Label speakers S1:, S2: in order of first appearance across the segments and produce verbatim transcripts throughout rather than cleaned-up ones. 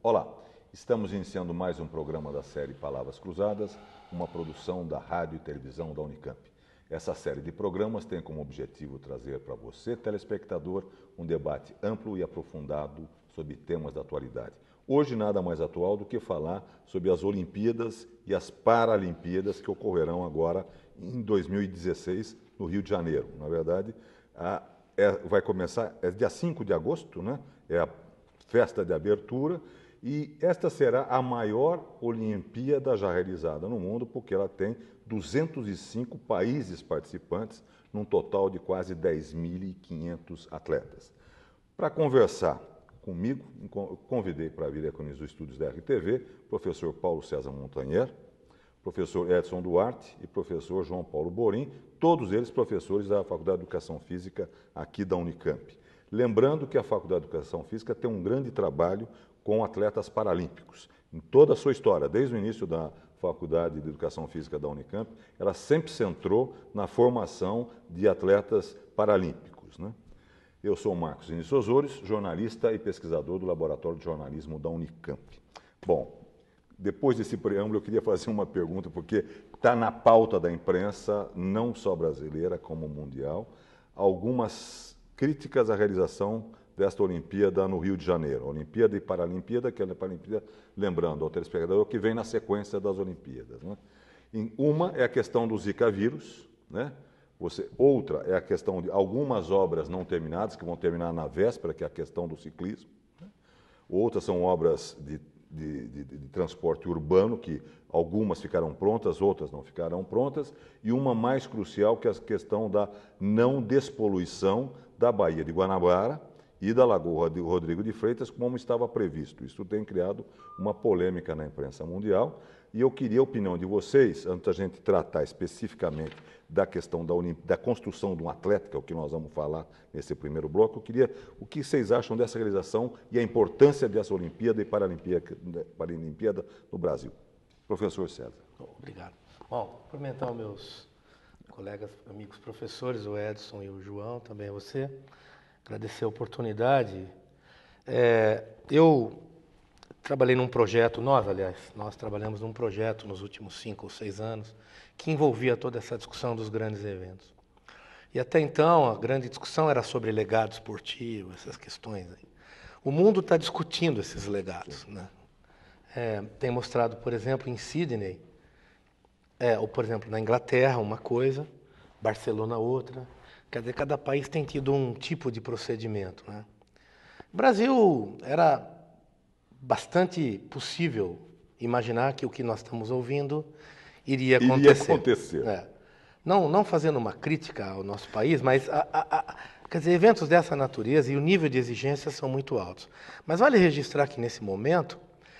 S1: Olá, estamos iniciando mais um programa da série Palavras Cruzadas, uma produção da Rádio e Televisão da Unicamp. Essa série de programas tem como objetivo trazer para você, telespectador, um debate amplo e aprofundado sobre temas da atualidade. Hoje nada mais atual do que falar sobre as Olimpíadas e as Paralimpíadas que ocorrerão agora em dois mil e dezesseis no Rio de Janeiro. Na verdade, a, é, vai começar, é dia cinco de agosto, né? É a festa de abertura. E esta será a maior Olimpíada já realizada no mundo, porque ela tem duzentos e cinco países participantes, num total de quase dez mil e quinhentos atletas. Para conversar comigo, convidei para vir aqui nos estúdios da R T V, professor Paulo César Montanher, professor Edson Duarte e professor João Paulo Borim, todos eles professores da Faculdade de Educação Física aqui da Unicamp. Lembrando que a Faculdade de Educação Física tem um grande trabalho com atletas paralímpicos. Em toda a sua história, desde o início da Faculdade de Educação Física da Unicamp, ela sempre se centrou na formação de atletas paralímpicos, né? Eu sou o Marcos Vinícius Osores, jornalista e pesquisador do Laboratório de Jornalismo da Unicamp. Bom, depois desse preâmbulo, eu queria fazer uma pergunta, porque está na pauta da imprensa, não só brasileira, como mundial, algumas críticas à realização desta Olimpíada no Rio de Janeiro. Olimpíada e Paralimpíada, que é a Paralimpíada, lembrando ao telespectador, que vem na sequência das Olimpíadas, né? Uma é a questão do Zika vírus, né? Você, outra é a questão de algumas obras não terminadas, que vão terminar na véspera, que é a questão do ciclismo, né? Outras são obras de, de, de, de transporte urbano, que algumas ficaram prontas, outras não ficarão prontas, e uma mais crucial, que é a questão da não despoluição da Baía de Guanabara e da Lagoa de Rodrigo de Freitas, como estava previsto. Isso tem criado uma polêmica na imprensa mundial, e eu queria a opinião de vocês, antes da gente tratar especificamente da questão da, Olimp... da construção de um atleta, que é o que nós vamos falar nesse primeiro bloco. Eu queria o que vocês acham dessa realização e a importância dessa Olimpíada e Paralimpíada, Paralimpíada no Brasil. Professor César.
S2: Obrigado. Bom, cumprimentar os meus colegas, amigos professores, o Edson e o João, também a você. Agradecer a oportunidade. É, eu trabalhei num projeto, nós, aliás, nós trabalhamos num projeto nos últimos cinco ou seis anos que envolvia toda essa discussão dos grandes eventos. E até então, a grande discussão era sobre legado esportivo, essas questões aí. O mundo está discutindo esses legados, né? É, tem mostrado, por exemplo, em Sydney, é, ou, por exemplo, na Inglaterra, uma coisa, Barcelona outra. Quer dizer, cada país tem tido um tipo de procedimento, né? O Brasil era bastante possível imaginar que o que nós estamos ouvindo iria acontecer.
S1: Iria acontecer.
S2: É. Não, não fazendo uma crítica ao nosso país, mas a, a, a, quer dizer, eventos dessa natureza e o nível de exigência são muito altos. Mas vale registrar que nesse momento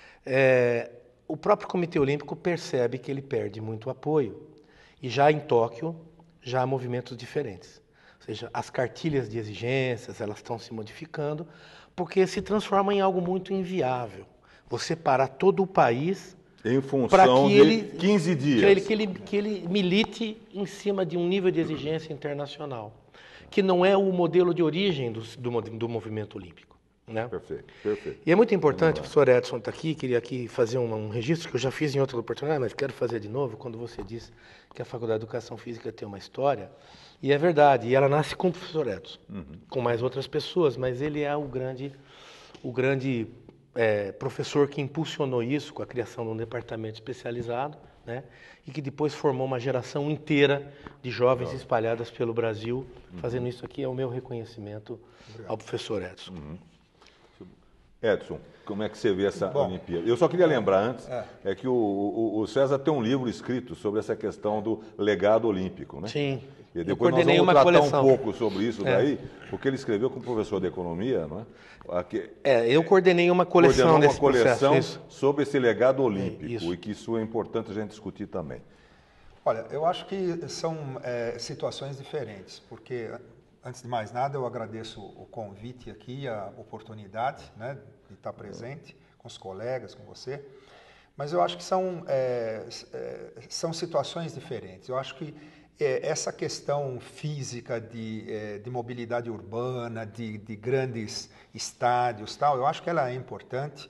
S2: é, o próprio Comitê Olímpico percebe que ele perde muito apoio. E já em Tóquio, já há movimentos diferentes. Ou seja, as cartilhas de exigências, elas estão se modificando, porque se transforma em algo muito inviável. Você parar todo o país
S1: em função de
S2: ele,
S1: quinze dias.
S2: Que ele, que, ele, que ele milite em cima de um nível de exigência internacional, que não é o modelo de origem do, do, do movimento olímpico, né?
S1: Perfeito, perfeito.
S2: E é muito importante, o professor Edson está aqui, queria aqui fazer um, um registro que eu já fiz em outra oportunidade, mas quero fazer de novo, quando você disse que a Faculdade de Educação Física tem uma história, e é verdade, e ela nasce com o professor Edson, uhum. com mais outras pessoas, mas ele é o grande, o grande é, professor que impulsionou isso com a criação de um departamento especializado, né, e que depois formou uma geração inteira de jovens Legal. espalhadas pelo Brasil. Uhum. Fazendo isso aqui é o meu reconhecimento Obrigado. ao professor Edson.
S1: Uhum. Edson, como é que você vê essa Bom, Olimpíada? Eu só queria lembrar antes, é, é que o, o, o César tem um livro escrito sobre essa questão do legado olímpico, né?
S2: Sim.
S1: E depois nós vamos tratar coleção. um pouco sobre isso é. daí, porque ele escreveu como professor de economia, não é? Aqui,
S2: é, eu coordenei uma coleção
S1: coordenou
S2: desse
S1: uma coleção
S2: processo,
S1: sobre esse legado olímpico,
S2: é, isso.
S1: e que isso é importante a gente discutir também.
S3: Olha, eu acho que são é, situações diferentes, porque, antes de mais nada, eu agradeço o convite aqui, a oportunidade, né, de estar presente com os colegas, com você, mas eu acho que são, é, é, são situações diferentes. Eu acho que é, essa questão física de, é, de mobilidade urbana, de, de grandes estádios, tal, eu acho que ela é importante.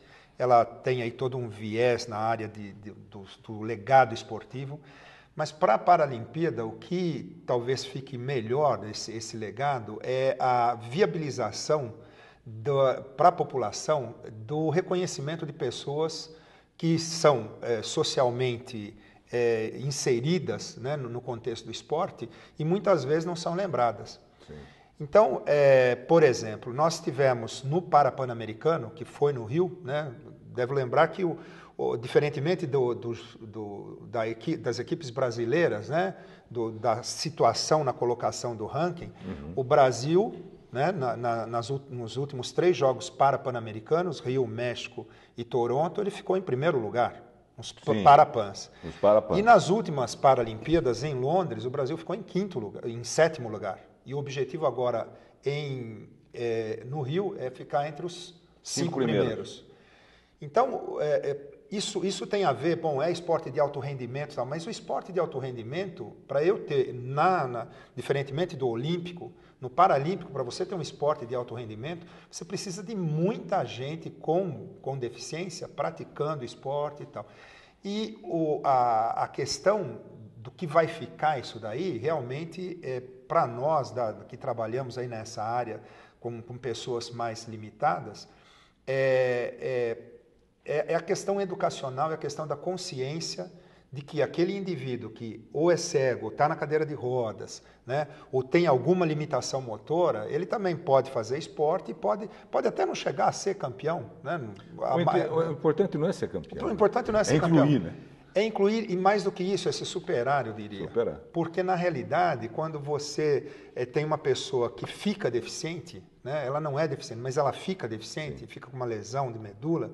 S3: ela tem aí todo um viés na área de, de, do, do legado esportivo. Mas para a Paralimpíada, o que talvez fique melhor esse, esse legado é a viabilização para a população do reconhecimento de pessoas que são é, socialmente é, inseridas, né, no, no contexto do esporte e muitas vezes não são lembradas. Sim. Então, é, por exemplo, nós tivemos no Parapan-Americano, que foi no Rio, né, devo lembrar que o diferentemente do, do, do, da equi, das equipes brasileiras, né, do, da situação na colocação do ranking, uhum. o Brasil, né, na, na, nas, nos últimos três jogos para-pan-americanos, Rio, México e Toronto, ele ficou em primeiro lugar, nos Sim, Parapans. Os Parapans. E nas últimas Paralimpíadas, em Londres, o Brasil ficou em quinto lugar, em sétimo lugar. E o objetivo agora em, é, no Rio é ficar entre os cinco, cinco primeiros. primeiros. Então, é, é, Isso, isso tem a ver, bom, é esporte de alto rendimento, tal, mas o esporte de alto rendimento, para eu ter, na, na, diferentemente do olímpico, no paralímpico, para você ter um esporte de alto rendimento, você precisa de muita gente com, com deficiência praticando esporte e tal. E o, a, a questão do que vai ficar isso daí, realmente, é, para nós da, que trabalhamos aí nessa área com, com pessoas mais limitadas, é... é É a questão educacional, é a questão da consciência de que aquele indivíduo que ou é cego, está na cadeira de rodas, né, ou tem alguma limitação motora, ele também pode fazer esporte e pode, pode até não chegar a ser campeão. Né?
S1: O, imp o importante não é ser campeão.
S3: O importante não é ser
S1: é
S3: campeão.
S1: Incluir, né?
S3: É incluir, e mais do que isso, é se superar, eu diria.
S1: Superar.
S3: Porque, na realidade, quando você é, tem uma pessoa que fica deficiente, né, ela não é deficiente, mas ela fica deficiente, Sim. fica com uma lesão de medula,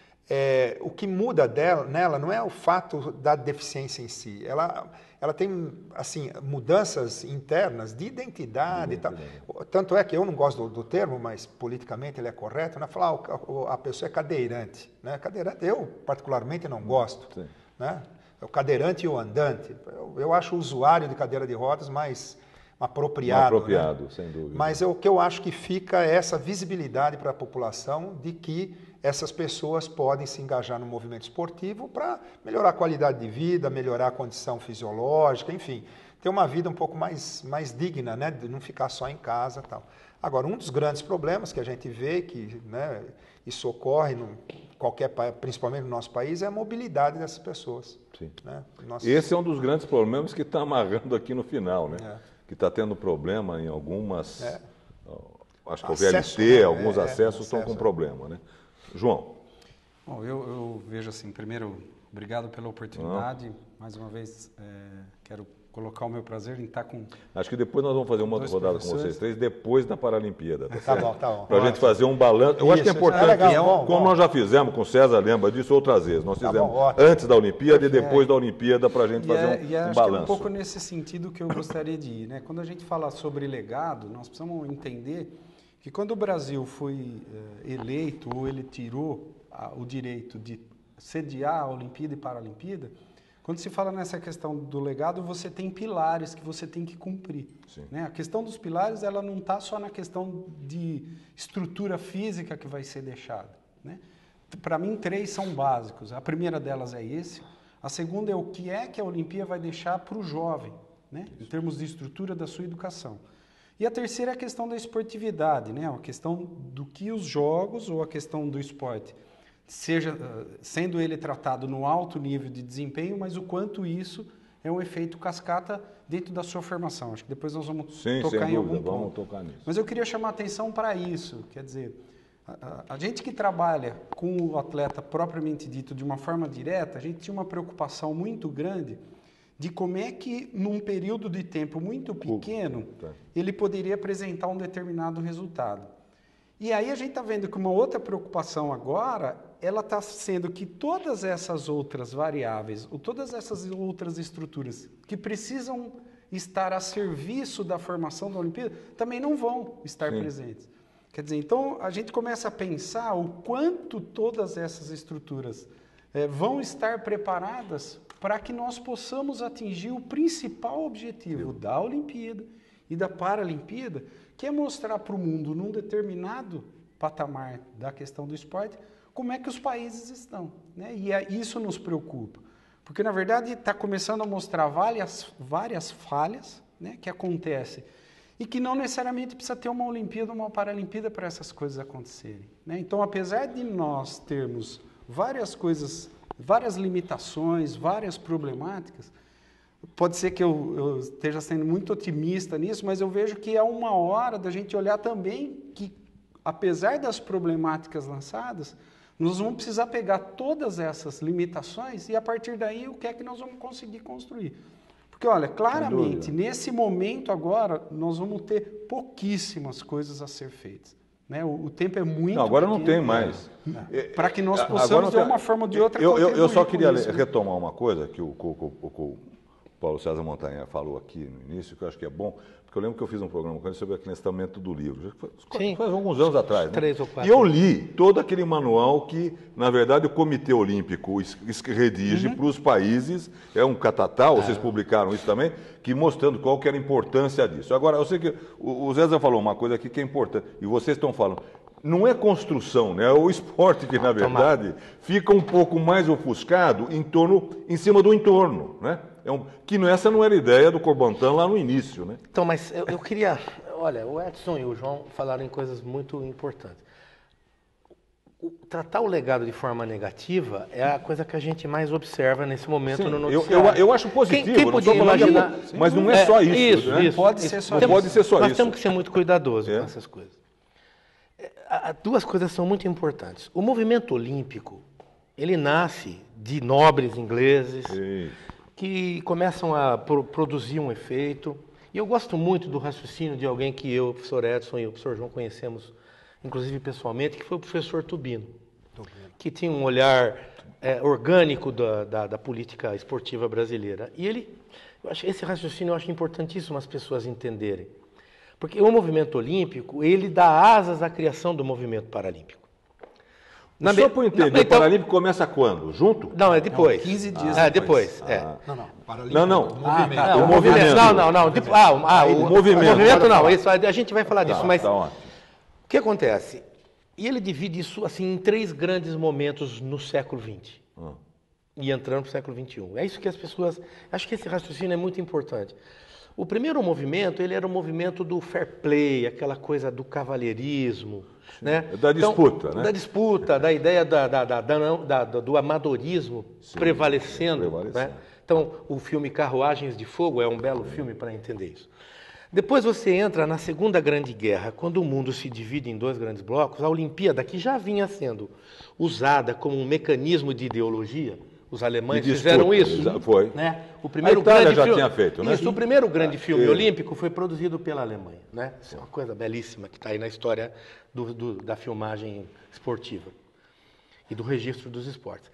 S3: É, o que muda dela, nela não é o fato da deficiência em si, ela, ela tem assim, mudanças internas de identidade e tal. Tanto é que eu não gosto do, do termo, mas politicamente ele é correto, né? Falar ah, a pessoa é cadeirante. Né? Cadeirante eu particularmente não gosto. Né? O cadeirante e o andante. Eu, eu acho o usuário de cadeira de rodas mais apropriado.
S1: Mais apropriado,
S3: né?
S1: Sem dúvida.
S3: Mas o que eu acho que fica é essa visibilidade para a população de que essas pessoas podem se engajar no movimento esportivo para melhorar a qualidade de vida, melhorar a condição fisiológica, enfim, ter uma vida um pouco mais, mais digna, né, de não ficar só em casa e tal. Agora, um dos grandes problemas que a gente vê, que, né, isso ocorre no qualquer, principalmente no nosso país, é a mobilidade dessas pessoas.
S1: Sim.
S3: Né? Nossa...
S1: Esse é um dos grandes problemas que está amarrando aqui no final, né? É. Que está tendo problema em algumas... É. Acho que Acesso, o V L T, né? alguns
S3: é,
S1: acessos
S3: é,
S1: estão
S3: acesso,
S1: com problema, né? João.
S4: Bom, eu, eu vejo assim, primeiro, obrigado pela oportunidade. Não. Mais uma vez, é, quero colocar o meu prazer em estar com...
S1: Acho que depois nós vamos fazer uma outra rodada com vocês três, depois da Paralimpíada. Tá,
S3: tá bom, tá bom.
S1: Para a gente fazer um balanço. Eu Isso, acho que é importante, é legal, bom, como bom. nós já fizemos com o César, lembra disso outras vezes. Nós fizemos tá bom, antes da Olimpíada e depois é. da Olimpíada para a gente e fazer é, um,
S4: e
S1: um
S4: acho
S1: balanço.
S4: Que é um pouco nesse sentido que eu gostaria de ir. Né? Quando a gente fala sobre legado, nós precisamos entender que quando o Brasil foi uh, eleito ou ele tirou uh, o direito de sediar a Olimpíada e Paralimpíada, quando se fala nessa questão do legado, você tem pilares que você tem que cumprir. Né? A questão dos pilares, ela não está só na questão de estrutura física que vai ser deixada. Né? Para mim, três são básicos. A primeira delas é esse. A segunda é o que é que a Olimpíada vai deixar para o jovem, né? Em termos de estrutura da sua educação. E a terceira é a questão da esportividade, né? A questão do que os jogos ou a questão do esporte, seja sendo ele tratado no alto nível de desempenho, mas o quanto isso é um efeito cascata dentro da sua formação. Acho que depois nós vamos
S1: Sim,
S4: tocar
S1: sem
S4: em
S1: dúvida,
S4: algum
S1: vamos
S4: ponto.
S1: Tocar nisso.
S4: Mas eu queria chamar a atenção para isso, quer dizer, a, a, a gente que trabalha com o atleta propriamente dito de uma forma direta, a gente tinha uma preocupação muito grande de como é que, num período de tempo muito pequeno, ele poderia apresentar um determinado resultado. E aí a gente está vendo que uma outra preocupação agora, ela está sendo que todas essas outras variáveis, ou todas essas outras estruturas que precisam estar a serviço da formação da Olimpíada, também não vão estar Sim. presentes. Quer dizer, então a gente começa a pensar o quanto todas essas estruturas é, vão estar preparadas para que nós possamos atingir o principal objetivo da Olimpíada e da Paralimpíada, que é mostrar para o mundo, num determinado patamar da questão do esporte, como é que os países estão, né? E é, isso nos preocupa, porque na verdade está começando a mostrar várias, várias falhas, né, que acontecem e que não necessariamente precisa ter uma Olimpíada ou uma Paralimpíada para essas coisas acontecerem, né? Então, apesar de nós termos várias coisas, várias limitações, várias problemáticas, pode ser que eu, eu esteja sendo muito otimista nisso, mas eu vejo que é uma hora da gente olhar também que, apesar das problemáticas lançadas, nós vamos precisar pegar todas essas limitações e, a partir daí, o que é que nós vamos conseguir construir. Porque, olha, claramente, nesse momento agora, nós vamos ter pouquíssimas coisas a ser feitas. Né? O, o tempo é muito
S1: Não, agora
S4: pequeno,
S1: não tem mais.
S4: Para que nós
S1: Agora
S4: possamos, de
S1: tem-
S4: uma forma ou de outra,
S1: Eu, eu, eu só
S4: contribuir com
S1: queria
S4: isso, né?
S1: retomar uma coisa que o, o, o, o Paulo César Montanha falou aqui no início, que eu acho que é bom, porque eu lembro que eu fiz um programa com ele sobre o aquecimento do livro. Já Faz,
S2: Sim.
S1: faz alguns anos atrás. Né?
S2: Três ou quatro.
S1: E eu li todo aquele manual que, na verdade, o Comitê Olímpico es- es- redige
S4: Uhum.
S1: para os países, é um catatal, vocês publicaram isso também, que mostrando qual que era a importância disso. Agora, eu sei que o, o César falou uma coisa aqui que é importante, e vocês estão falando. Não é construção, né? É o esporte que, na verdade, fica um pouco mais ofuscado em torno, em cima do entorno, né? É um, que não- essa não era a ideia do Corbantan lá no início, né?
S2: Então, mas eu, eu queria... Olha, o Edson e o João falaram em coisas muito importantes. O- tratar o legado de forma negativa é a coisa que a gente mais observa nesse momento
S1: Sim,
S2: no
S1: eu,
S2: noticiário.
S1: eu, eu acho positivo,
S2: Quem, quem
S1: não
S2: podia
S1: estou falando de-
S2: imaginar...
S1: mas não é só isso.
S2: Isso,
S1: né?
S2: isso.
S4: Pode
S2: isso.
S4: ser só
S1: Não
S4: isso.
S1: pode ser só
S2: Nós
S1: isso.
S2: temos que ser muito cuidadosos
S1: É.
S2: com essas coisas. É, há- há duas coisas são muito importantes. O movimento olímpico, ele nasce de nobres ingleses
S1: Sim.
S2: que começam a pro- produzir um efeito. E eu gosto muito do raciocínio de alguém que eu, o professor Edson e o professor João conhecemos, inclusive pessoalmente, que foi o professor Tubino, que tinha um olhar é, orgânico da, da, da política esportiva brasileira. E ele, eu acho, esse raciocínio eu acho importantíssimo as pessoas entenderem. Porque o movimento olímpico, ele dá asas à criação do movimento paralímpico. Na
S1: Só
S2: me-
S1: para eu entender,
S2: na-
S1: o
S2: então-
S1: Paralímpico começa quando? Junto?
S2: Não, é depois.
S4: quinze dias
S2: É,
S4: depois.
S2: depois. é.
S3: Não, não. Paralímpico,
S1: Não, não.
S3: o movimento.
S4: Ah, tá.
S1: o
S2: Não,
S1: movimento.
S2: Não, não, não. Tipo, ah, o, ah, o,
S1: O movimento.
S2: o movimento
S1: Pode
S2: não.
S1: falar.
S2: Isso, a gente vai falar disso,
S1: Tá,
S2: mas
S1: tá ótimo.
S2: o que acontece? E ele divide isso assim em três grandes momentos no século vinte.
S1: Ah.
S2: E entrando para o século vinte e um. É isso que as pessoas... Acho que esse raciocínio é muito importante. O primeiro movimento, ele era o movimento do fair play, aquela coisa do cavalheirismo, né?
S1: Da disputa, né?
S2: Da disputa, da ideia da, da, da, da, não- da- da- do amadorismo prevalecendo.
S1: prevalecendo.
S2: Né? Então, o filme Carruagens de Fogo é um belo filme para entender isso. Depois você entra na Segunda Grande Guerra, quando o mundo se divide em dois grandes blocos, a Olimpíada, que já vinha sendo usada como um mecanismo de ideologia, os alemães
S1: De
S2: fizeram
S1: disputa,
S2: isso.
S1: exa- foi.
S2: Né? O primeiro
S1: A Itália
S2: grande
S1: já
S2: filme,
S1: tinha feito, né?
S2: Isso, o primeiro grande filme
S1: é.
S2: olímpico foi produzido pela Alemanha. Né? Isso é uma coisa belíssima que está aí na história do- do- da filmagem esportiva e do registro dos esportes.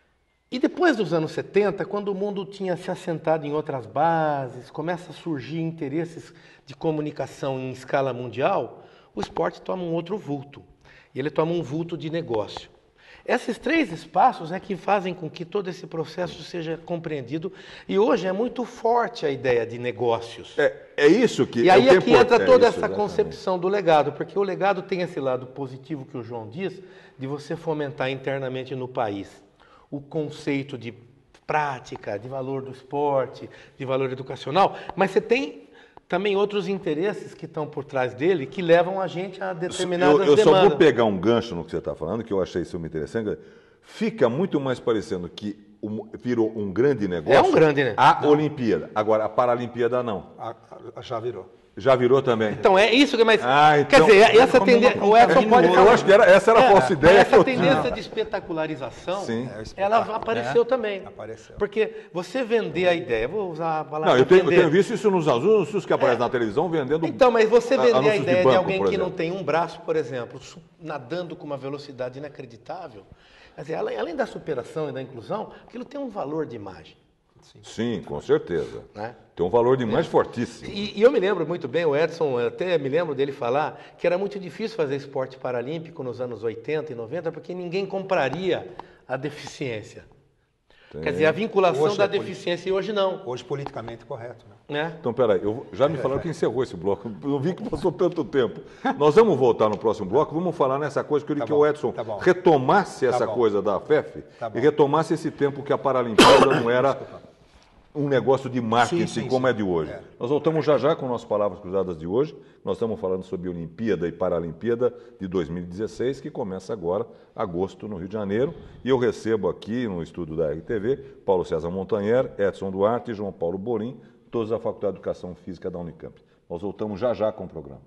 S2: E depois dos anos setenta, quando o mundo tinha se assentado em outras bases, começa a surgir interesses de comunicação em escala mundial, o esporte toma um outro vulto. E ele toma um vulto de negócio. Esses três espaços é que fazem com que todo esse processo seja compreendido. E hoje é muito forte a ideia de negócios.
S1: É, é isso que...
S2: E aí
S1: é, o
S2: é
S1: que
S2: que entra
S1: importa,
S2: toda
S1: é isso,
S2: essa
S1: exatamente.
S2: concepção do legado, porque o legado tem esse lado positivo que o João diz, de você fomentar internamente no país o conceito de prática, de valor do esporte, de valor educacional, mas você tem também outros interesses que estão por trás dele que levam a gente a determinadas
S1: Eu, eu só
S2: demandas.
S1: vou pegar um gancho no que você está falando, que eu achei isso muito interessante. Fica muito mais parecendo que um- virou um grande negócio.
S2: É um grande, né?
S1: A Olimpíada. Agora, a Paralimpíada não.
S3: A- a- já virou.
S1: Já virou também.
S2: Então, é isso que mais.
S1: Ah, então-
S2: Quer dizer, essa
S4: como uma
S2: tendência. O Edson
S4: companhia
S2: pode
S4: no
S1: Eu
S2: falar.
S1: acho que era, essa era a falsa
S2: É,
S1: ideia
S2: essa
S1: que eu
S2: tendência
S1: tinha.
S2: de espetacularização,
S1: Sim.
S3: É, o
S2: ela
S3: espetáculo.
S2: apareceu também.
S3: Apareceu.
S2: Porque você vender a ideia, vou usar a palavra
S1: Não, eu tenho, eu
S2: vender.
S1: tenho visto isso nos anúncios que aparecem na televisão vendendo.
S2: Então, mas você
S1: a-
S2: vender a
S1: anúncios de
S2: ideia de,
S1: banco,
S2: alguém
S1: por
S2: que não
S1: exemplo.
S2: tem um braço, por exemplo, su- nadando com uma velocidade inacreditável, quer dizer, além, além da superação e da inclusão, aquilo tem um valor de imagem.
S1: Sim, com certeza.
S2: Né?
S1: Tem um valor de imagem fortíssimo.
S2: E, e eu me lembro muito bem, o Edson, eu até me lembro dele falar que era muito difícil fazer esporte paralímpico nos anos oitenta e noventa, porque ninguém compraria a deficiência.
S1: Tem.
S2: Quer dizer, a vinculação
S3: Hoje
S2: da
S3: é poli-
S2: deficiência e hoje não.
S3: Hoje, politicamente correto. Né?
S2: Né?
S1: Então, peraí, eu, já me falaram que encerrou esse bloco, eu vi que passou tanto tempo. Nós vamos voltar no próximo bloco, vamos falar nessa coisa que eu queria
S3: Tá
S1: que
S3: bom,
S1: o Edson
S3: tá bom.
S1: retomasse essa
S3: bom.
S1: coisa da F E F
S3: Tá bom.
S1: e retomasse esse tempo que a Paralimpíada não era um negócio de marketing
S3: Sim, sim,
S1: como
S3: sim.
S1: é de hoje.
S3: É.
S1: Nós voltamos já já com nossas Palavras Cruzadas de hoje. Nós estamos falando sobre Olimpíada e Paralimpíada de dois mil e dezesseis, que começa agora, agosto, no Rio de Janeiro. E eu recebo aqui no estúdio da R T V Paulo César Montanher, Edson Duarte e João Paulo Borim, todos da Faculdade de Educação Física da Unicamp. Nós voltamos já já com o programa.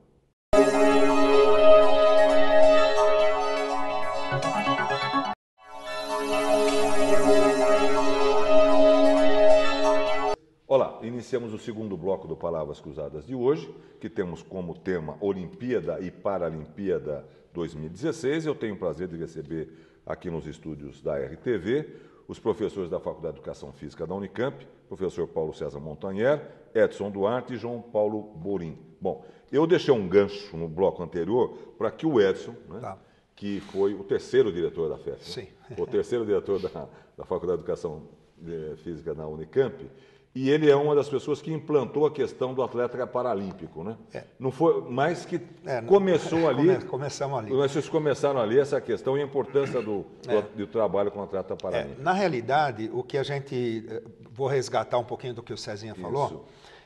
S1: Olá, iniciamos o segundo bloco do Palavras Cruzadas de hoje, que temos como tema Olimpíada e Paralimpíada dois mil e dezesseis. Eu tenho o prazer de receber aqui nos estúdios da R T V os professores da Faculdade de Educação Física da Unicamp, professor Paulo César Montanher, Edson Duarte e João Paulo Borim. Bom, eu deixei um gancho no bloco anterior para que o Edson, né,
S3: Tá.
S1: que foi o terceiro diretor da F E F,
S3: Sim.
S1: né, o terceiro diretor da, da Faculdade de Educação eh, Física na Unicamp, e ele é uma das pessoas que implantou a questão do atleta paralímpico, né?
S3: É.
S1: Não foi, mas que
S3: É, não-
S1: começou ali.
S3: Come- começamos ali.
S1: Vocês começaram ali essa questão e a importância do, do,
S3: É.
S1: do trabalho com o atleta
S3: É,
S1: paralímpico.
S3: na realidade, o que a gente... eh, Vou resgatar um pouquinho do que o Cezinha falou.
S1: Isso.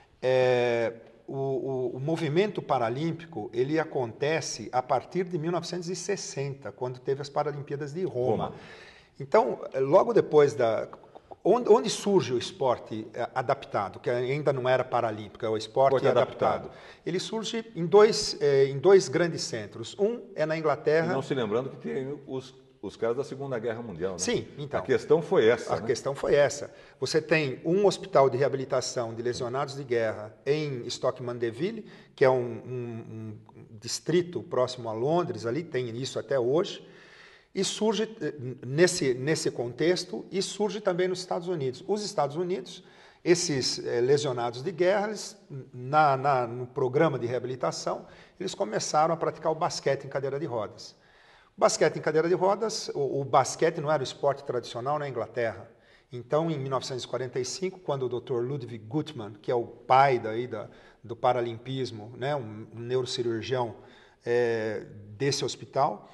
S3: É, o, o- o movimento paralímpico, ele acontece a partir de mil novecentos e sessenta, quando teve as Paralimpíadas de Roma.
S1: Roma.
S3: Então, eh, logo depois da... Onde, onde surge o esporte eh, adaptado, que ainda não era paralímpico, é o esporte,
S1: Esporte
S3: adaptado.
S1: adaptado.
S3: Ele surge em dois, eh, em dois grandes centros. Um é na
S1: E
S3: Inglaterra.
S1: não se lembrando que tem os, os caras da Segunda Guerra Mundial, né?
S3: Sim, então.
S1: A questão foi essa,
S3: A
S1: né?
S3: questão foi essa. Você tem um hospital de reabilitação de lesionados de guerra em Stoke-Mandeville, que é um, um- um distrito próximo a Londres, ali tem isso até hoje, e surge eh, nesse, nesse contexto, e surge também nos Estados Unidos. Os Estados Unidos, esses eh, lesionados de guerra, eles, na, na- no programa de reabilitação, eles começaram a praticar o basquete em cadeira de rodas. O basquete em cadeira de rodas, o, o basquete não era o esporte tradicional na Inglaterra. Então, em mil novecentos e quarenta e cinco, quando o doutor Ludwig Guttmann, que é o pai daí da, do paralimpismo, né, um, um neurocirurgião eh, desse hospital,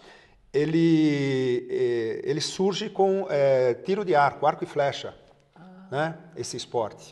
S3: ele, eh, ele surge com eh, tiro de arco, arco e flecha, né, esse esporte.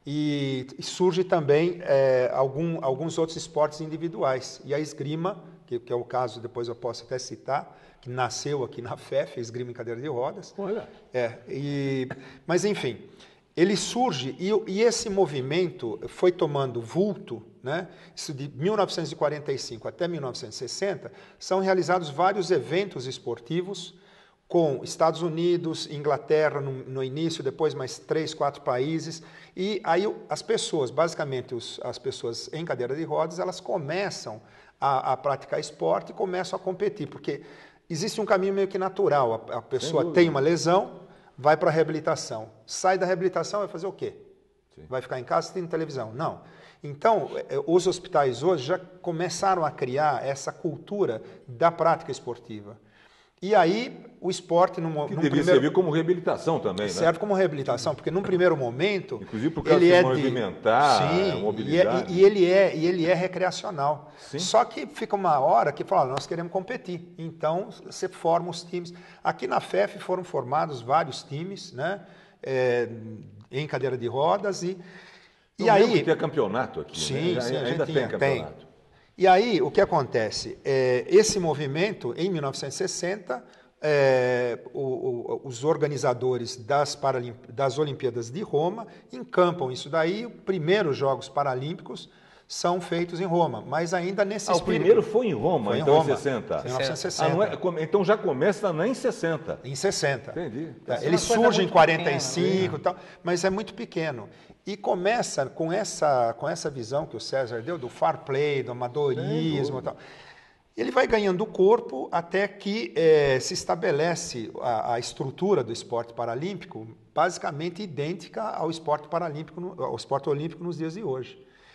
S3: E, e surge também eh, algum, alguns outros esportes individuais. E a esgrima, que, que é o caso, depois eu posso até citar, que nasceu aqui na F E F, esgrima em cadeira de rodas.
S1: Olha.
S3: É, e, mas enfim, ele surge e, e esse movimento foi tomando vulto, né? Isso de mil novecentos e quarenta e cinco até mil novecentos e sessenta, são realizados vários eventos esportivos com Estados Unidos, Inglaterra no, no início, depois mais três, quatro países, e aí as pessoas, basicamente os, as pessoas em cadeira de rodas, elas começam a, a praticar esporte e começam a competir, porque existe um caminho meio que natural, a, a pessoa tem uma lesão, vai para a reabilitação, sai da reabilitação, vai fazer o quê?
S1: Sim.
S3: Vai ficar em casa assistindo televisão? Não. Então, os hospitais hoje já começaram a criar essa cultura da prática esportiva. E aí, o esporte... Num,
S1: Que
S3: num
S1: devia
S3: primeiro...
S1: servir como reabilitação também, né?
S3: Serve como reabilitação, porque num primeiro momento...
S1: Inclusive por causa
S3: ele
S1: de
S3: é
S1: movimentar,
S3: Sim,
S1: a
S3: e, é-
S1: mobilidade.
S3: e ele é, e ele é recreacional.
S1: Sim.
S3: Só que fica uma hora que fala, nós queremos competir. Então, você forma os times. Aqui na F E F foram formados vários times, né? É, em cadeira de rodas e...
S1: Eu
S3: E
S1: lembro
S3: aí,
S1: que tem campeonato aqui,
S3: sim,
S1: né?
S3: sim, a
S1: Ainda
S3: gente
S1: tem
S3: tinha,
S1: campeonato.
S3: tem. E aí, o que acontece? É, esse movimento, em mil novecentos e sessenta, é, o, o, os organizadores das, Paralimp... das Olimpíadas de Roma encampam isso daí. Os primeiros Jogos Paralímpicos são feitos em Roma, mas ainda nesse
S1: Ah, o
S3: espírito.
S1: primeiro foi em Roma,
S3: Foi em
S1: então
S3: Roma,
S1: em sessenta.
S3: em mil novecentos e
S1: Ah,
S3: sessenta.
S1: não é- come- então já começa nem em sessenta.
S3: Em sessenta.
S1: Entendi.
S3: É,
S2: Essa é
S3: ele
S2: uma coisa
S3: surge em
S2: muito
S3: quarenta e
S2: pequena,
S3: cinco, e tal, mas é muito pequeno. E começa com essa, com essa visão que o César deu do fair play, do amadorismo e tal. Ele vai ganhando corpo até que eh, se estabelece a, a estrutura do esporte paralímpico basicamente idêntica ao esporte paralímpico, no- ao esporte olímpico nos dias de hoje.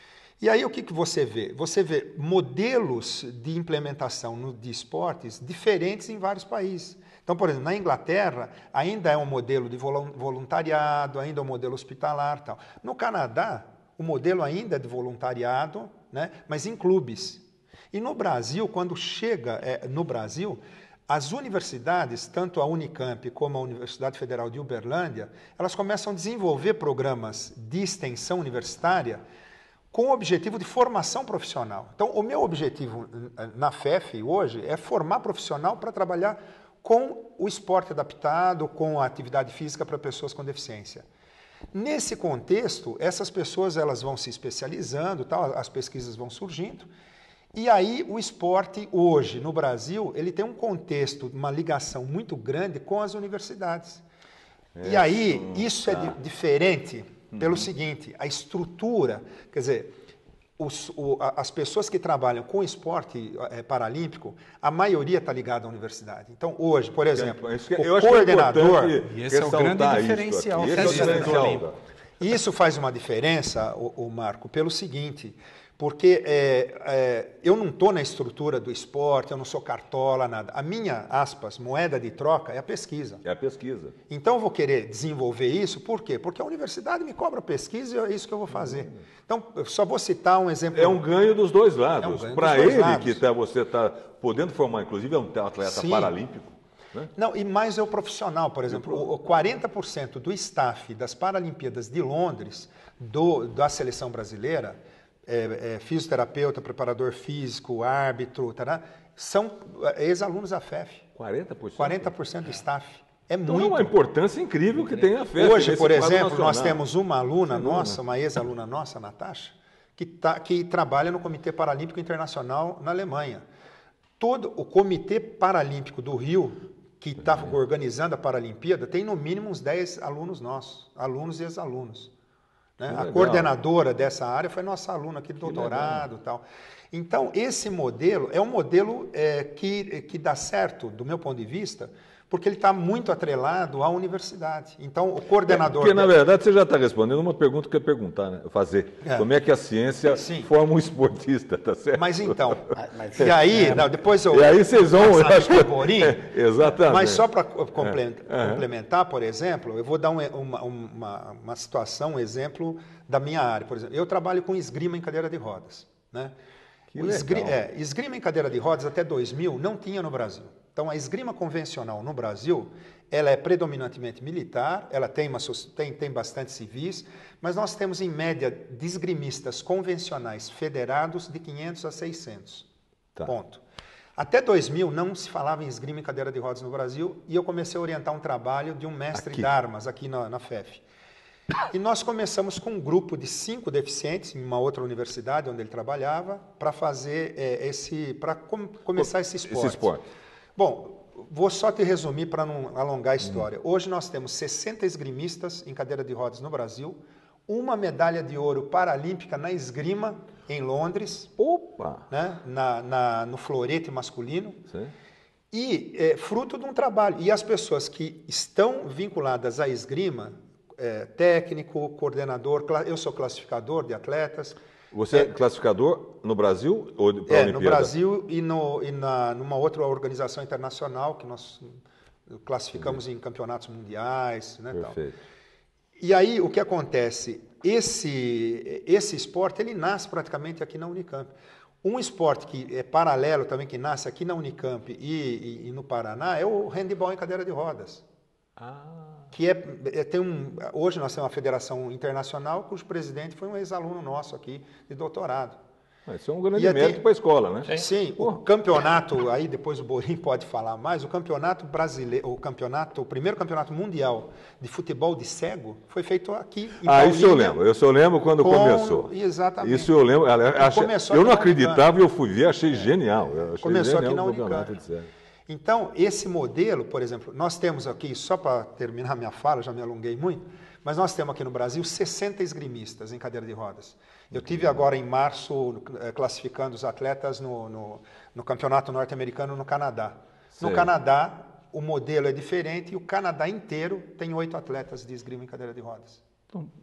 S3: E aí o que, que você vê? Você vê modelos de implementação no, de esportes diferentes em vários países. Então, por exemplo, na Inglaterra ainda é um modelo de voluntariado, ainda é um modelo hospitalar e tal. No Canadá, o modelo ainda é de voluntariado, né, mas em clubes. E no Brasil, quando chega é, no Brasil, as universidades, tanto a Unicamp como a Universidade Federal de Uberlândia, elas começam a desenvolver programas de extensão universitária com o objetivo de formação profissional. Então, o meu objetivo na F E F hoje é formar profissional para trabalhar com o esporte adaptado, com a atividade física para pessoas com deficiência. Nesse contexto, essas pessoas elas vão se especializando, tal, as pesquisas vão surgindo, e aí o esporte hoje no Brasil ele tem um contexto, uma ligação muito grande com as universidades. É, e aí isso tá. é di diferente pelo uhum. seguinte, a estrutura, quer dizer, os, o, as pessoas que trabalham com esporte é, paralímpico, a maioria está ligada à universidade. Então hoje, por exemplo,
S1: é, que,
S3: o coordenador...
S4: E esse é o grande diferencial.
S1: Esse é o diferencial.
S3: Isso faz uma diferença, o, o Marco, pelo seguinte... Porque é, é, eu não estou na estrutura do esporte, eu não sou cartola, nada. A minha, aspas, moeda de troca é a pesquisa.
S1: É a pesquisa.
S3: Então eu vou querer desenvolver isso, por quê? Porque a universidade me cobra pesquisa e é isso que eu vou fazer. Então, eu só vou citar um exemplo.
S1: É um ganho dos dois lados.
S3: É um
S1: Para ele, lados. que tá, você está podendo formar, inclusive, é um atleta Sim. paralímpico. Né?
S3: Não, e mais é o profissional, por exemplo, o quarenta por cento do staff das Paralimpíadas de Londres, do, da seleção brasileira, É, é, fisioterapeuta, preparador físico, árbitro, tará, são ex-alunos da F E F.
S1: quarenta por cento?
S3: quarenta por cento do staff. É
S1: então
S3: muito.
S1: É uma importância incrível que tem a F E F.
S3: Hoje, por exemplo, nós temos uma aluna nossa, uma ex-aluna nossa, Natasha, que, tá, que trabalha no Comitê Paralímpico Internacional na Alemanha. Todo o Comitê Paralímpico do Rio, que está é. organizando a Paralimpíada, tem no mínimo uns dez alunos nossos, alunos e ex-alunos. Né? A coordenadora dessa área foi nossa aluna aqui do doutorado e tal. Então, esse modelo é um modelo é, que, que dá certo, do meu ponto de vista, porque ele está muito atrelado à universidade. Então, o coordenador...
S1: É porque, na verdade, você já está respondendo uma pergunta que eu ia perguntar, né? fazer. É. Como é que a ciência Sim. forma um esportista, tá certo?
S3: Mas então, mas, e aí, é. não, depois eu...
S1: E aí vocês vão... Eu acho que...
S3: é,
S1: exatamente.
S3: Mas só para complementar, por exemplo, eu vou dar um, uma, uma, uma situação, um exemplo da minha área. Por exemplo, eu trabalho com esgrima em cadeira de rodas. Né?
S1: Que
S3: o esgrima, é, esgrima em cadeira de rodas até dois mil não tinha no Brasil. Então, a esgrima convencional no Brasil, ela é predominantemente militar, ela tem, uma, tem, tem bastante civis, mas nós temos, em média, de esgrimistas convencionais federados de quinhentos a seiscentos. Tá. Ponto. Até dois mil não se falava em esgrima em cadeira de rodas no Brasil e eu comecei a orientar um trabalho de um mestre aqui. de armas aqui na, na F E F. E nós começamos com um grupo de cinco deficientes em uma outra universidade onde ele trabalhava para fazer é, esse, para com, começar esse esporte.
S1: Esse esporte.
S3: Bom, vou só te resumir para não alongar a história. Hum. Hoje nós temos sessenta esgrimistas em cadeira de rodas no Brasil, uma medalha de ouro paralímpica na esgrima em Londres,
S1: Opa!
S3: Né, na, na, no florete masculino,
S1: Sim.
S3: e é, fruto de um trabalho. E as pessoas que estão vinculadas à esgrima, é, técnico, coordenador, eu sou classificador de atletas.
S1: Você é, é classificador no Brasil ou para a
S3: É,
S1: Olimpíada?
S3: no Brasil e, no, e na, numa outra organização internacional que nós classificamos Sim. em campeonatos mundiais. Né,
S1: Perfeito.
S3: Tal. E aí o que acontece? Esse, esse esporte ele nasce praticamente aqui na Unicamp. Um esporte que é paralelo também, que nasce aqui na Unicamp e, e, e no Paraná, é o handebol em cadeira de rodas.
S1: Ah.
S3: Que é, é, tem um, hoje nós temos uma federação internacional cujo presidente foi um ex-aluno nosso aqui de doutorado.
S1: Isso é um grande mérito para a escola, né?
S3: Sim, o campeonato, aí depois o Borim pode falar mais, o campeonato brasileiro, o campeonato, o primeiro campeonato mundial de futebol de cego foi feito aqui em
S1: Ah, Paulinha, isso eu lembro, eu só lembro quando
S3: com,
S1: começou.
S3: Exatamente.
S1: Isso eu lembro, eu, achei, eu não acreditava e eu fui ver, achei genial. Eu achei
S3: começou
S1: genial
S3: aqui na Unicamp. Então, esse modelo, por exemplo, nós temos aqui, só para terminar minha fala, já me alonguei muito, mas nós temos aqui no Brasil sessenta esgrimistas em cadeira de rodas. Eu tive agora em março classificando os atletas no, no, no campeonato norte-americano no Canadá. No Sei. Canadá, o modelo é diferente e o Canadá inteiro tem oito atletas de esgrima em cadeira de rodas.
S1: Então,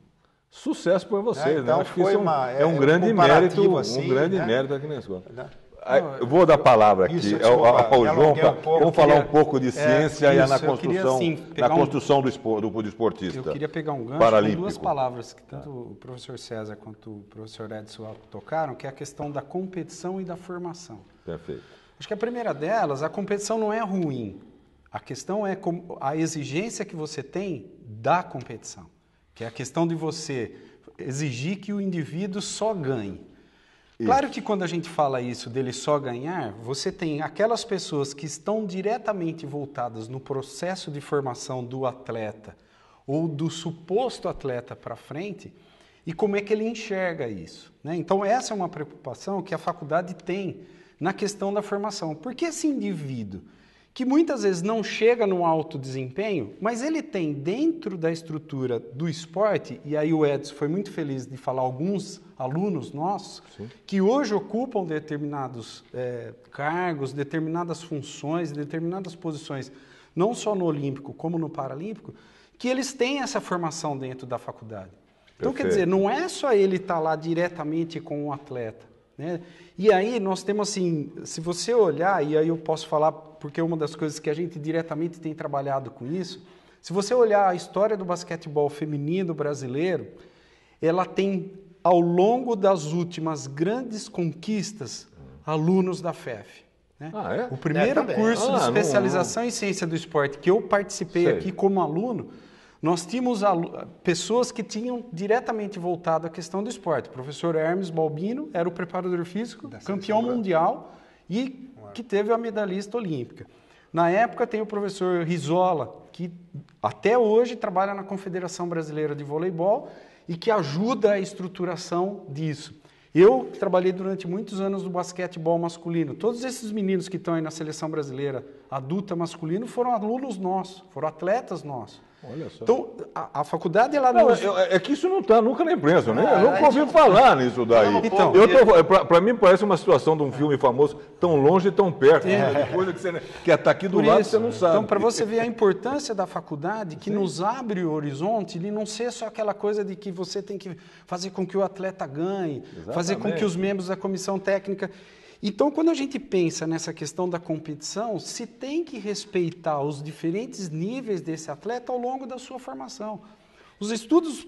S1: Sucesso por vocês,
S3: É, então
S1: né? Acho que
S3: foi
S1: isso é um,
S3: uma-
S1: é um
S3: é um
S1: grande
S3: comparativo
S1: mérito,
S3: assim,
S1: um grande
S3: né?
S1: mérito aqui nesse negócio.
S3: Né?
S1: Aí, eu vou dar a palavra aqui
S3: Isso,
S1: ao,
S3: desculpa,
S1: ao
S3: me
S1: João,
S3: alonguei
S1: pra,
S3: um pouco.
S1: vamos falar
S4: queria-
S1: um pouco de ciência
S4: é,
S1: e
S4: isso,
S1: na
S4: eu queria,
S1: construção,
S4: assim,
S1: na
S4: pegar um-
S1: construção do, espor, do, do esportista.
S4: Eu queria pegar um gancho com
S1: paralímpico.
S4: duas palavras que tanto o professor César quanto o professor Edson tocaram, que é a questão da competição e da formação.
S1: Perfeito.
S4: Acho que a primeira delas, a competição não é ruim. A questão é como- a exigência que você tem da competição, que é a questão de você exigir que o indivíduo só ganhe. Claro que quando a gente fala isso dele só ganhar, você tem aquelas pessoas que estão diretamente voltadas no processo de formação do atleta ou do suposto atleta para frente e como é que ele enxerga isso, né? Então essa é uma preocupação que a faculdade tem na questão da formação. Porque esse indivíduo que muitas vezes não chega no alto desempenho, mas ele tem dentro da estrutura do esporte, e aí o Edson foi muito feliz de falar alguns alunos nossos, Sim. que hoje ocupam determinados é, cargos, determinadas funções, determinadas posições, não só no Olímpico como no Paralímpico, que eles têm essa formação dentro da faculdade. Então,
S1: Perfeito.
S4: quer dizer, não é só ele estar lá diretamente com o atleta, né? E aí nós temos assim, se você olhar, e aí eu posso falar, porque é uma das coisas que a gente diretamente tem trabalhado com isso, se você olhar a história do basquetebol feminino brasileiro, ela tem, ao longo das últimas grandes conquistas, alunos da F E F. Né?
S1: Ah, é?
S4: O primeiro
S2: É,
S4: curso
S1: Ah,
S4: de
S1: não-
S4: especialização em ciência do esporte que eu participei
S1: Sei.
S4: aqui como aluno, nós tínhamos alu- pessoas que tinham diretamente voltado à questão do esporte. O professor Hermes Balbino era o preparador físico,
S3: Da
S4: campeão
S3: seleção
S4: mundial e que teve a medalhista olímpica. Na época tem o professor Rizola, que até hoje trabalha na Confederação Brasileira de Voleibol e que ajuda a estruturação disso. Eu trabalhei durante muitos anos no basquetebol masculino. Todos esses meninos que estão aí na seleção brasileira adulta masculino foram alunos nossos, foram atletas nossos.
S1: Olha só.
S4: Então, a, a faculdade, ela
S1: Não,
S4: nos...
S1: eu- é que isso não está nunca na imprensa, né?
S2: Ah,
S1: Eu nunca
S2: a
S1: ouvi
S2: gente-
S1: falar nisso daí.
S4: Então,
S1: eu tô, pra, pra mim parece uma situação de um filme famoso, tão longe e tão perto. Né? De coisa que você que está aqui do
S4: Por
S1: lado
S4: isso,
S1: você não sabe.
S4: Então, para você ver a importância da faculdade, que nos abre o horizonte, de não ser só aquela coisa de que você tem que fazer com que o atleta ganhe, fazer com que os membros da comissão técnica... Então, quando a gente pensa nessa questão da competição, se tem que respeitar os diferentes níveis desse atleta ao longo da sua formação. Os estudos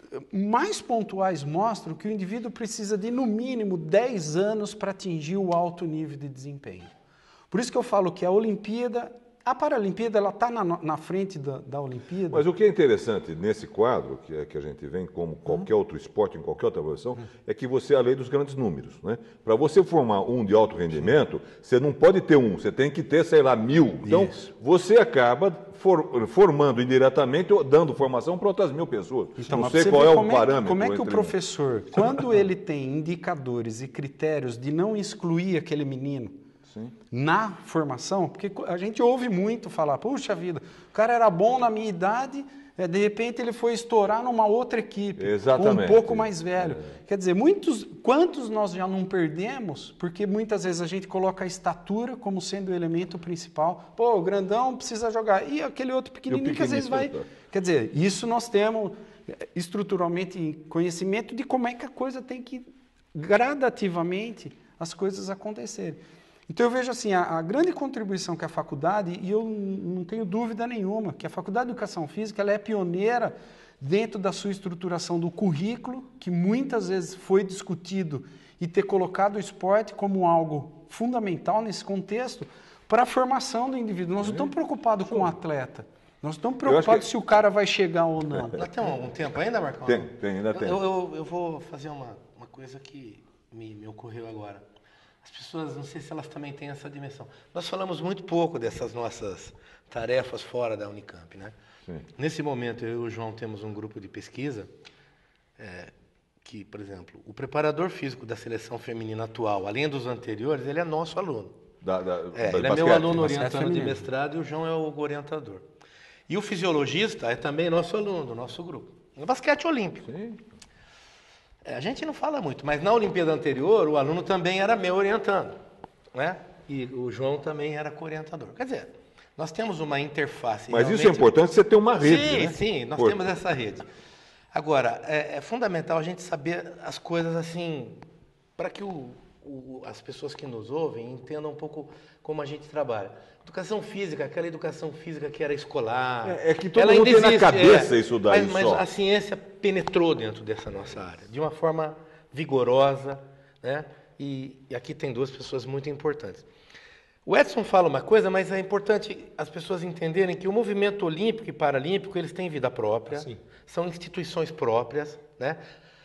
S4: mais pontuais mostram que o indivíduo precisa de, no mínimo, dez anos para atingir o alto nível de desempenho. Por isso que eu falo que a Olimpíada, a Paralimpíada, ela está na, na frente da, da Olimpíada.
S1: Mas o que é interessante nesse quadro, que, é, que a gente vê como qualquer
S4: Uhum.
S1: outro esporte, em qualquer outra profissão, uhum. é que você é a lei dos grandes números. Né? Para você formar um de alto rendimento, você não pode ter um, você tem que ter, sei lá, mil. Então,
S4: Isso.
S1: você acaba for, formando indiretamente, ou dando formação para outras mil pessoas.
S4: Então,
S1: não
S4: mas
S1: sei
S4: você
S1: qual
S4: vê
S1: é o
S4: como
S1: parâmetro.
S4: Como é que o
S1: entre-
S4: professor, quando ele tem indicadores e critérios de não excluir aquele menino
S1: Sim.
S4: na formação, porque a gente ouve muito falar, puxa vida, o cara era bom na minha idade, é, de repente ele foi estourar numa outra equipe,
S1: Exatamente.
S4: um pouco mais velho. É. Quer dizer, muitos, quantos nós já não perdemos, porque muitas vezes a gente coloca a estatura como sendo o elemento principal. Pô, o grandão precisa jogar, e aquele outro pequenininho que às vezes vai...
S1: pequenininho,
S4: Quer dizer, isso nós temos estruturalmente conhecimento de como é que a coisa tem que, gradativamente, as coisas acontecerem. Então eu vejo assim, a, a grande contribuição que a faculdade, e eu não tenho dúvida nenhuma, que a Faculdade de Educação Física ela é pioneira dentro da sua estruturação do currículo, que muitas vezes foi discutido e ter colocado o esporte como algo fundamental nesse contexto para a formação do indivíduo. Nós não estamos preocupados com o atleta, nós estamos preocupados
S1: que-
S4: se o cara vai chegar ou não.
S2: Nós temos algum tempo ainda, Marcão?
S1: Tem, tem, ainda tem.
S2: Eu, eu, eu vou fazer uma, uma coisa que me, me ocorreu agora. As pessoas, não sei se elas também têm essa dimensão. Nós falamos muito pouco dessas nossas tarefas fora da Unicamp, né?
S1: Sim.
S2: Nesse momento, eu e o João temos um grupo de pesquisa é, que, por exemplo, o preparador físico da seleção feminina atual, além dos anteriores, ele é nosso aluno.
S1: Da, da,
S2: É,
S1: da
S2: ele é meu
S1: basquete.
S2: aluno
S4: basquete
S2: orientando de
S4: feminino.
S2: mestrado e o João é o orientador. E o fisiologista é também nosso aluno, do nosso grupo. No basquete olímpico.
S1: Sim.
S2: É, a gente não fala muito, mas na Olimpíada anterior, o aluno também era meu orientando, né? E o João também era co-orientador. Quer dizer, nós temos uma interface.
S1: Mas isso é
S2: realmente-
S1: importante, você ter uma rede,
S2: Sim,
S1: né?
S2: sim, nós
S1: Pô,
S2: temos essa rede. Agora, é, é fundamental a gente saber as coisas assim, para que o, o, as pessoas que nos ouvem entendam um pouco como a gente trabalha. Educação física, aquela educação física que era escolar.
S1: É, é que todo
S2: ela
S1: mundo
S2: ainda
S1: tem
S2: existe,
S1: na cabeça
S2: é,
S1: isso daí
S2: mas, mas
S1: só.
S2: a ciência penetrou dentro dessa nossa área, de uma forma vigorosa, né? E, e aqui tem duas pessoas muito importantes. O Edson fala uma coisa, mas é importante as pessoas entenderem que o movimento olímpico e paralímpico, eles têm vida própria,
S3: Sim.
S2: são instituições próprias, né?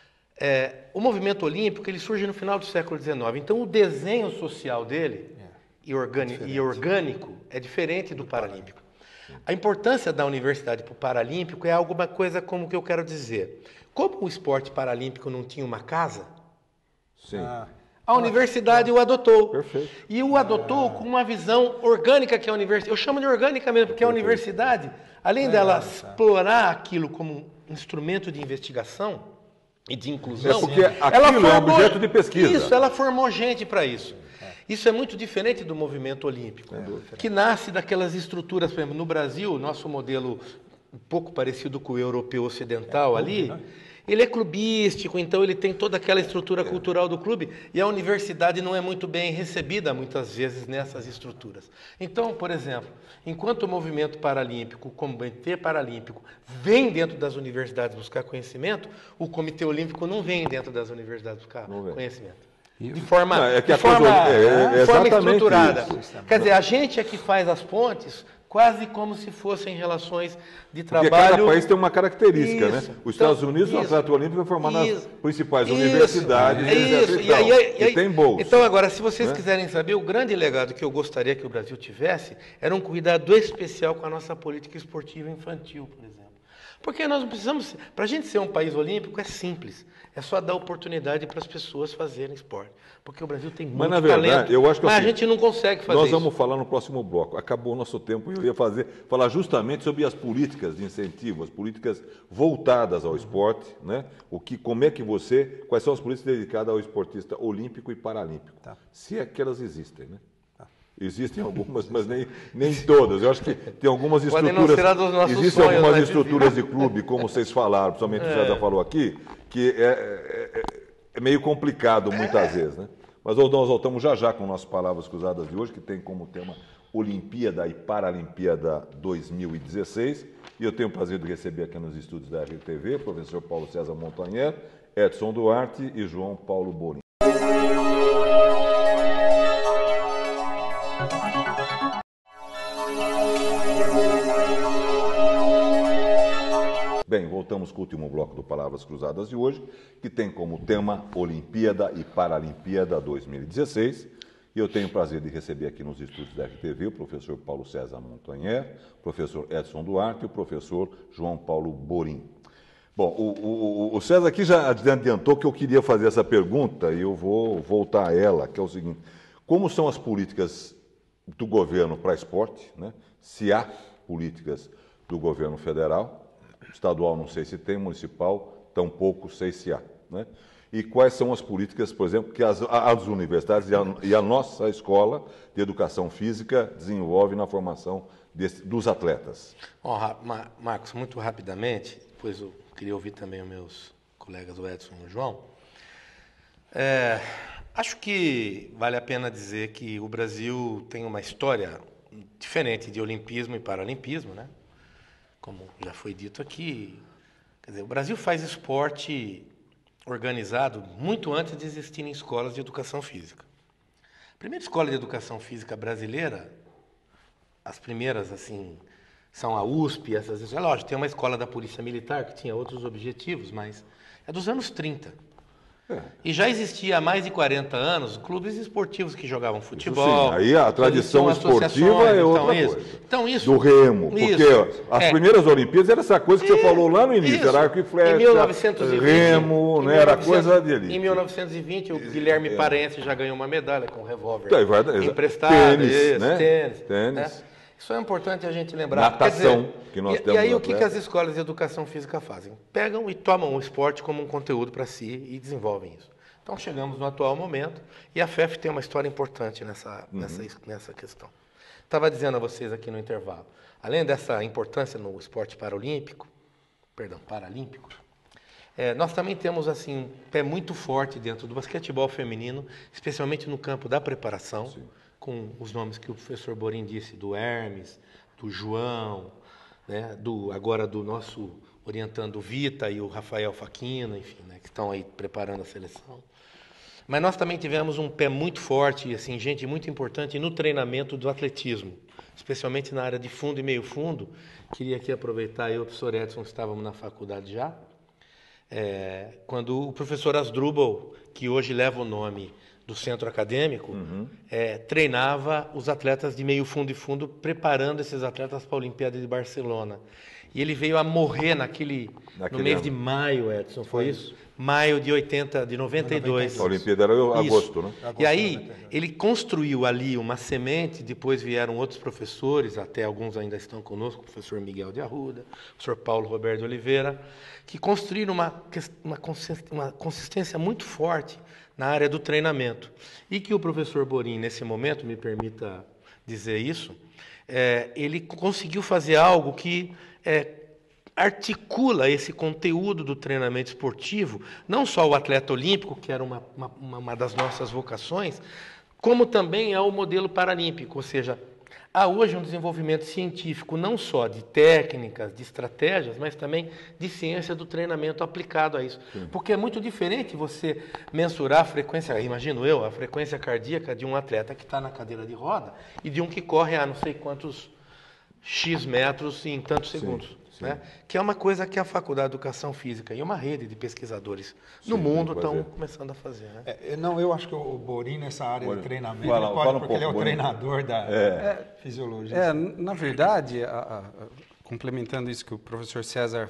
S2: É, o movimento olímpico, ele surge no final do século dezenove, então o desenho social dele,
S3: É,
S2: e, organi
S3: diferente.
S2: e orgânico, é diferente do paralímpico. A importância da universidade para o paralímpico é alguma coisa como que eu quero dizer. Como o esporte paralímpico não tinha uma casa,
S1: Sim.
S3: Ah,
S2: a universidade o adotou.
S1: Perfeito.
S2: E o adotou com uma visão orgânica que é a universidade. Eu chamo de orgânica mesmo, porque a universidade, além dela explorar aquilo como um instrumento de investigação e de inclusão,
S1: É porque aquilo é objeto de pesquisa.
S2: Isso, ela formou gente para isso. Isso é muito diferente do movimento olímpico, que nasce daquelas estruturas, por exemplo, no Brasil, nosso modelo um pouco parecido com o europeu ocidental ali, ele é clubístico, então ele tem toda aquela estrutura cultural do clube e a universidade não é muito bem recebida muitas vezes nessas estruturas. Então, por exemplo, enquanto o movimento paralímpico, o Comitê Paralímpico, vem dentro das universidades buscar conhecimento, o Comitê Olímpico não vem dentro das universidades buscar conhecimento. De forma,
S1: Não, é que
S2: de
S1: a coisa-
S2: forma,
S1: é- é
S2: de forma
S1: exatamente
S2: estruturada.
S1: isso.
S2: Quer dizer, a gente é que faz as pontes quase como se fossem relações de
S1: Porque
S2: trabalho.
S1: cada país tem uma característica,
S2: Isso.
S1: né? Os Estados
S2: Então,
S1: Unidos, o
S2: isso.
S1: atleta olímpico é formado nas
S2: Isso.
S1: principais
S2: Isso.
S1: universidades,
S2: É
S1: etcétera
S2: isso.
S1: e
S2: E aí,
S1: tal.
S2: e aí-
S1: E tem bolsa.
S2: Então, agora, se vocês
S1: né?
S2: quiserem saber, o grande legado que eu gostaria que o Brasil tivesse era um cuidado especial com a nossa política esportiva infantil, por exemplo. Porque nós não precisamos. Para a gente ser um país olímpico é simples. É só dar oportunidade para as pessoas fazerem esporte. Porque o Brasil tem muito
S1: Mas, na verdade,
S2: talento.
S1: eu acho que
S2: mas
S1: assim,
S2: a gente não consegue fazer
S1: Nós
S2: isso.
S1: vamos falar no próximo bloco. Acabou o nosso tempo e eu ia fazer, falar justamente sobre as políticas de incentivo, as políticas voltadas ao esporte, né? O que, como é que você, quais são as políticas dedicadas ao esportista olímpico e paralímpico?
S3: Tá.
S1: Se é que elas existem, né? Existem algumas, mas nem, nem todas. Eu acho que tem algumas
S2: Podem não
S1: estruturas.
S2: ser dos nossos
S1: Existem
S2: sonhos,
S1: algumas
S2: mas
S1: estruturas de clube, como vocês falaram, principalmente o César falou aqui, que é, é, é- é meio complicado muitas vezes, né? Mas nós voltamos já já com nossas palavras cruzadas de hoje, que tem como tema Olimpíada e Paralimpíada dois mil e dezesseis. E eu tenho o prazer de receber aqui nos estúdios da R T V o professor Paulo César Montanher, Edson Duarte e João Paulo Borim. Bem, voltamos com o último bloco do Palavras Cruzadas de hoje, que tem como tema Olimpíada e Paralimpíada dois mil e dezesseis. E eu tenho o prazer de receber aqui nos estúdios da R T V o professor Paulo César Montanher, o professor Edson Duarte e o professor João Paulo Borim. Bom, o, o, o César aqui já adiantou que eu queria fazer essa pergunta e eu vou voltar a ela, que é o seguinte: como são as políticas do governo para esporte, né? Se há políticas do governo federal, estadual não sei se tem, municipal tampouco sei se há, né? E quais são as políticas, por exemplo, que as, as universidades e a, e a nossa escola de educação física desenvolve na formação desse, dos atletas?
S2: Ó, Ra- Ma- Marcos, muito rapidamente, depois eu queria ouvir também os meus colegas, o Edson e o João. É, acho que vale a pena dizer que o Brasil tem uma história diferente de olimpismo e paralimpismo, né? Como já foi dito aqui. Quer dizer, o Brasil faz esporte organizado muito antes de existirem escolas de educação física. A primeira escola de educação física brasileira, as primeiras, assim, são a U S P, essas... É lógico, tem uma escola da Polícia Militar que tinha outros objetivos, mas é dos anos trinta.
S1: É.
S2: E já existia há mais de quarenta anos clubes esportivos que jogavam futebol.
S1: Sim, aí a tradição
S2: existiam
S1: esportiva
S2: associações,
S1: é outra
S2: então, isso.
S1: coisa.
S2: Então, isso,
S1: Do remo, porque
S2: isso,
S1: as
S2: é.
S1: primeiras Olimpíadas era essa coisa que você
S2: É,
S1: falou lá no início,
S2: isso.
S1: era arco e flecha,
S2: Em mil novecentos e vinte,
S1: remo,
S2: em
S1: né, era
S2: mil e novecentos
S1: coisa de elite.
S2: Em mil novecentos e vinte, o Guilherme Parense já ganhou uma medalha com um revólver
S1: Então, é verdade,
S2: emprestado.
S1: tênis,
S2: isso,
S1: né?
S2: tênis.
S1: Tênis.
S2: né? Isso é importante a gente lembrar.
S1: Natação,
S2: Quer dizer,
S1: que nós
S2: e,
S1: temos
S2: E aí,
S1: no
S2: o que, que
S1: atleta.
S2: as escolas de educação física fazem? Pegam e tomam o esporte como um conteúdo para si e desenvolvem isso. Então, chegamos no atual momento e a F E F tem uma história importante nessa,
S1: Uhum.
S2: nessa, nessa questão. Estava dizendo a vocês aqui no intervalo, além dessa importância no esporte paralímpico, perdão, paralímpico, É, nós também temos assim um pé muito forte dentro do basquetebol feminino, especialmente no campo da preparação, Sim. com os nomes que o professor Borim disse, do Hermes, do João, né, do, agora do nosso orientando o Vita e o Rafael Faquina, enfim, né, que estão aí preparando a seleção. Mas nós também tivemos um pé muito forte, assim, gente muito importante no treinamento do atletismo, especialmente na área de fundo e meio fundo. Queria aqui aproveitar, eu e o professor Edson estávamos na faculdade já, é, quando o professor Asdrubal, que hoje leva o nome do centro acadêmico, uhum. é, treinava os atletas de meio fundo e fundo, preparando esses atletas para a Olimpíada de Barcelona. E ele veio a morrer naquele, naquele no mês ano. de maio, Edson, foi, foi isso? Maio de oitenta, de noventa e dois.
S1: A Olimpíada era em agosto, né?
S2: Agosto, e aí, ele construiu ali uma semente, depois vieram outros professores, até alguns ainda estão conosco, o professor Miguel de Arruda, o professor Paulo Roberto de Oliveira, que construíram uma, uma, uma consistência muito forte na área do treinamento. E que o professor Borim, nesse momento, me permita dizer isso, é, ele conseguiu fazer algo que é, articula esse conteúdo do treinamento esportivo, não só o atleta olímpico, que era uma, uma, uma das nossas vocações, como também é o modelo paralímpico, ou seja, há hoje um desenvolvimento científico não só de técnicas, de estratégias, mas também de ciência do treinamento aplicado a isso. Sim. Porque é muito diferente você mensurar a frequência, imagino eu, a frequência cardíaca de um atleta que está na cadeira de roda e de um que corre a não sei quantos X metros em tantos Sim. segundos. Né? Que é uma coisa que a Faculdade de Educação Física e uma rede de pesquisadores Sim, no mundo estão começando a fazer. Né?
S3: É, não, eu acho que o Borim, nessa área Borim. de treinamento,
S1: fala,
S3: ele pode,
S1: fala um
S3: porque
S1: pouco,
S3: ele é o
S1: Borim.
S3: treinador da
S4: é,
S3: fisiologia.
S4: É, na verdade, a, a, complementando isso que o professor César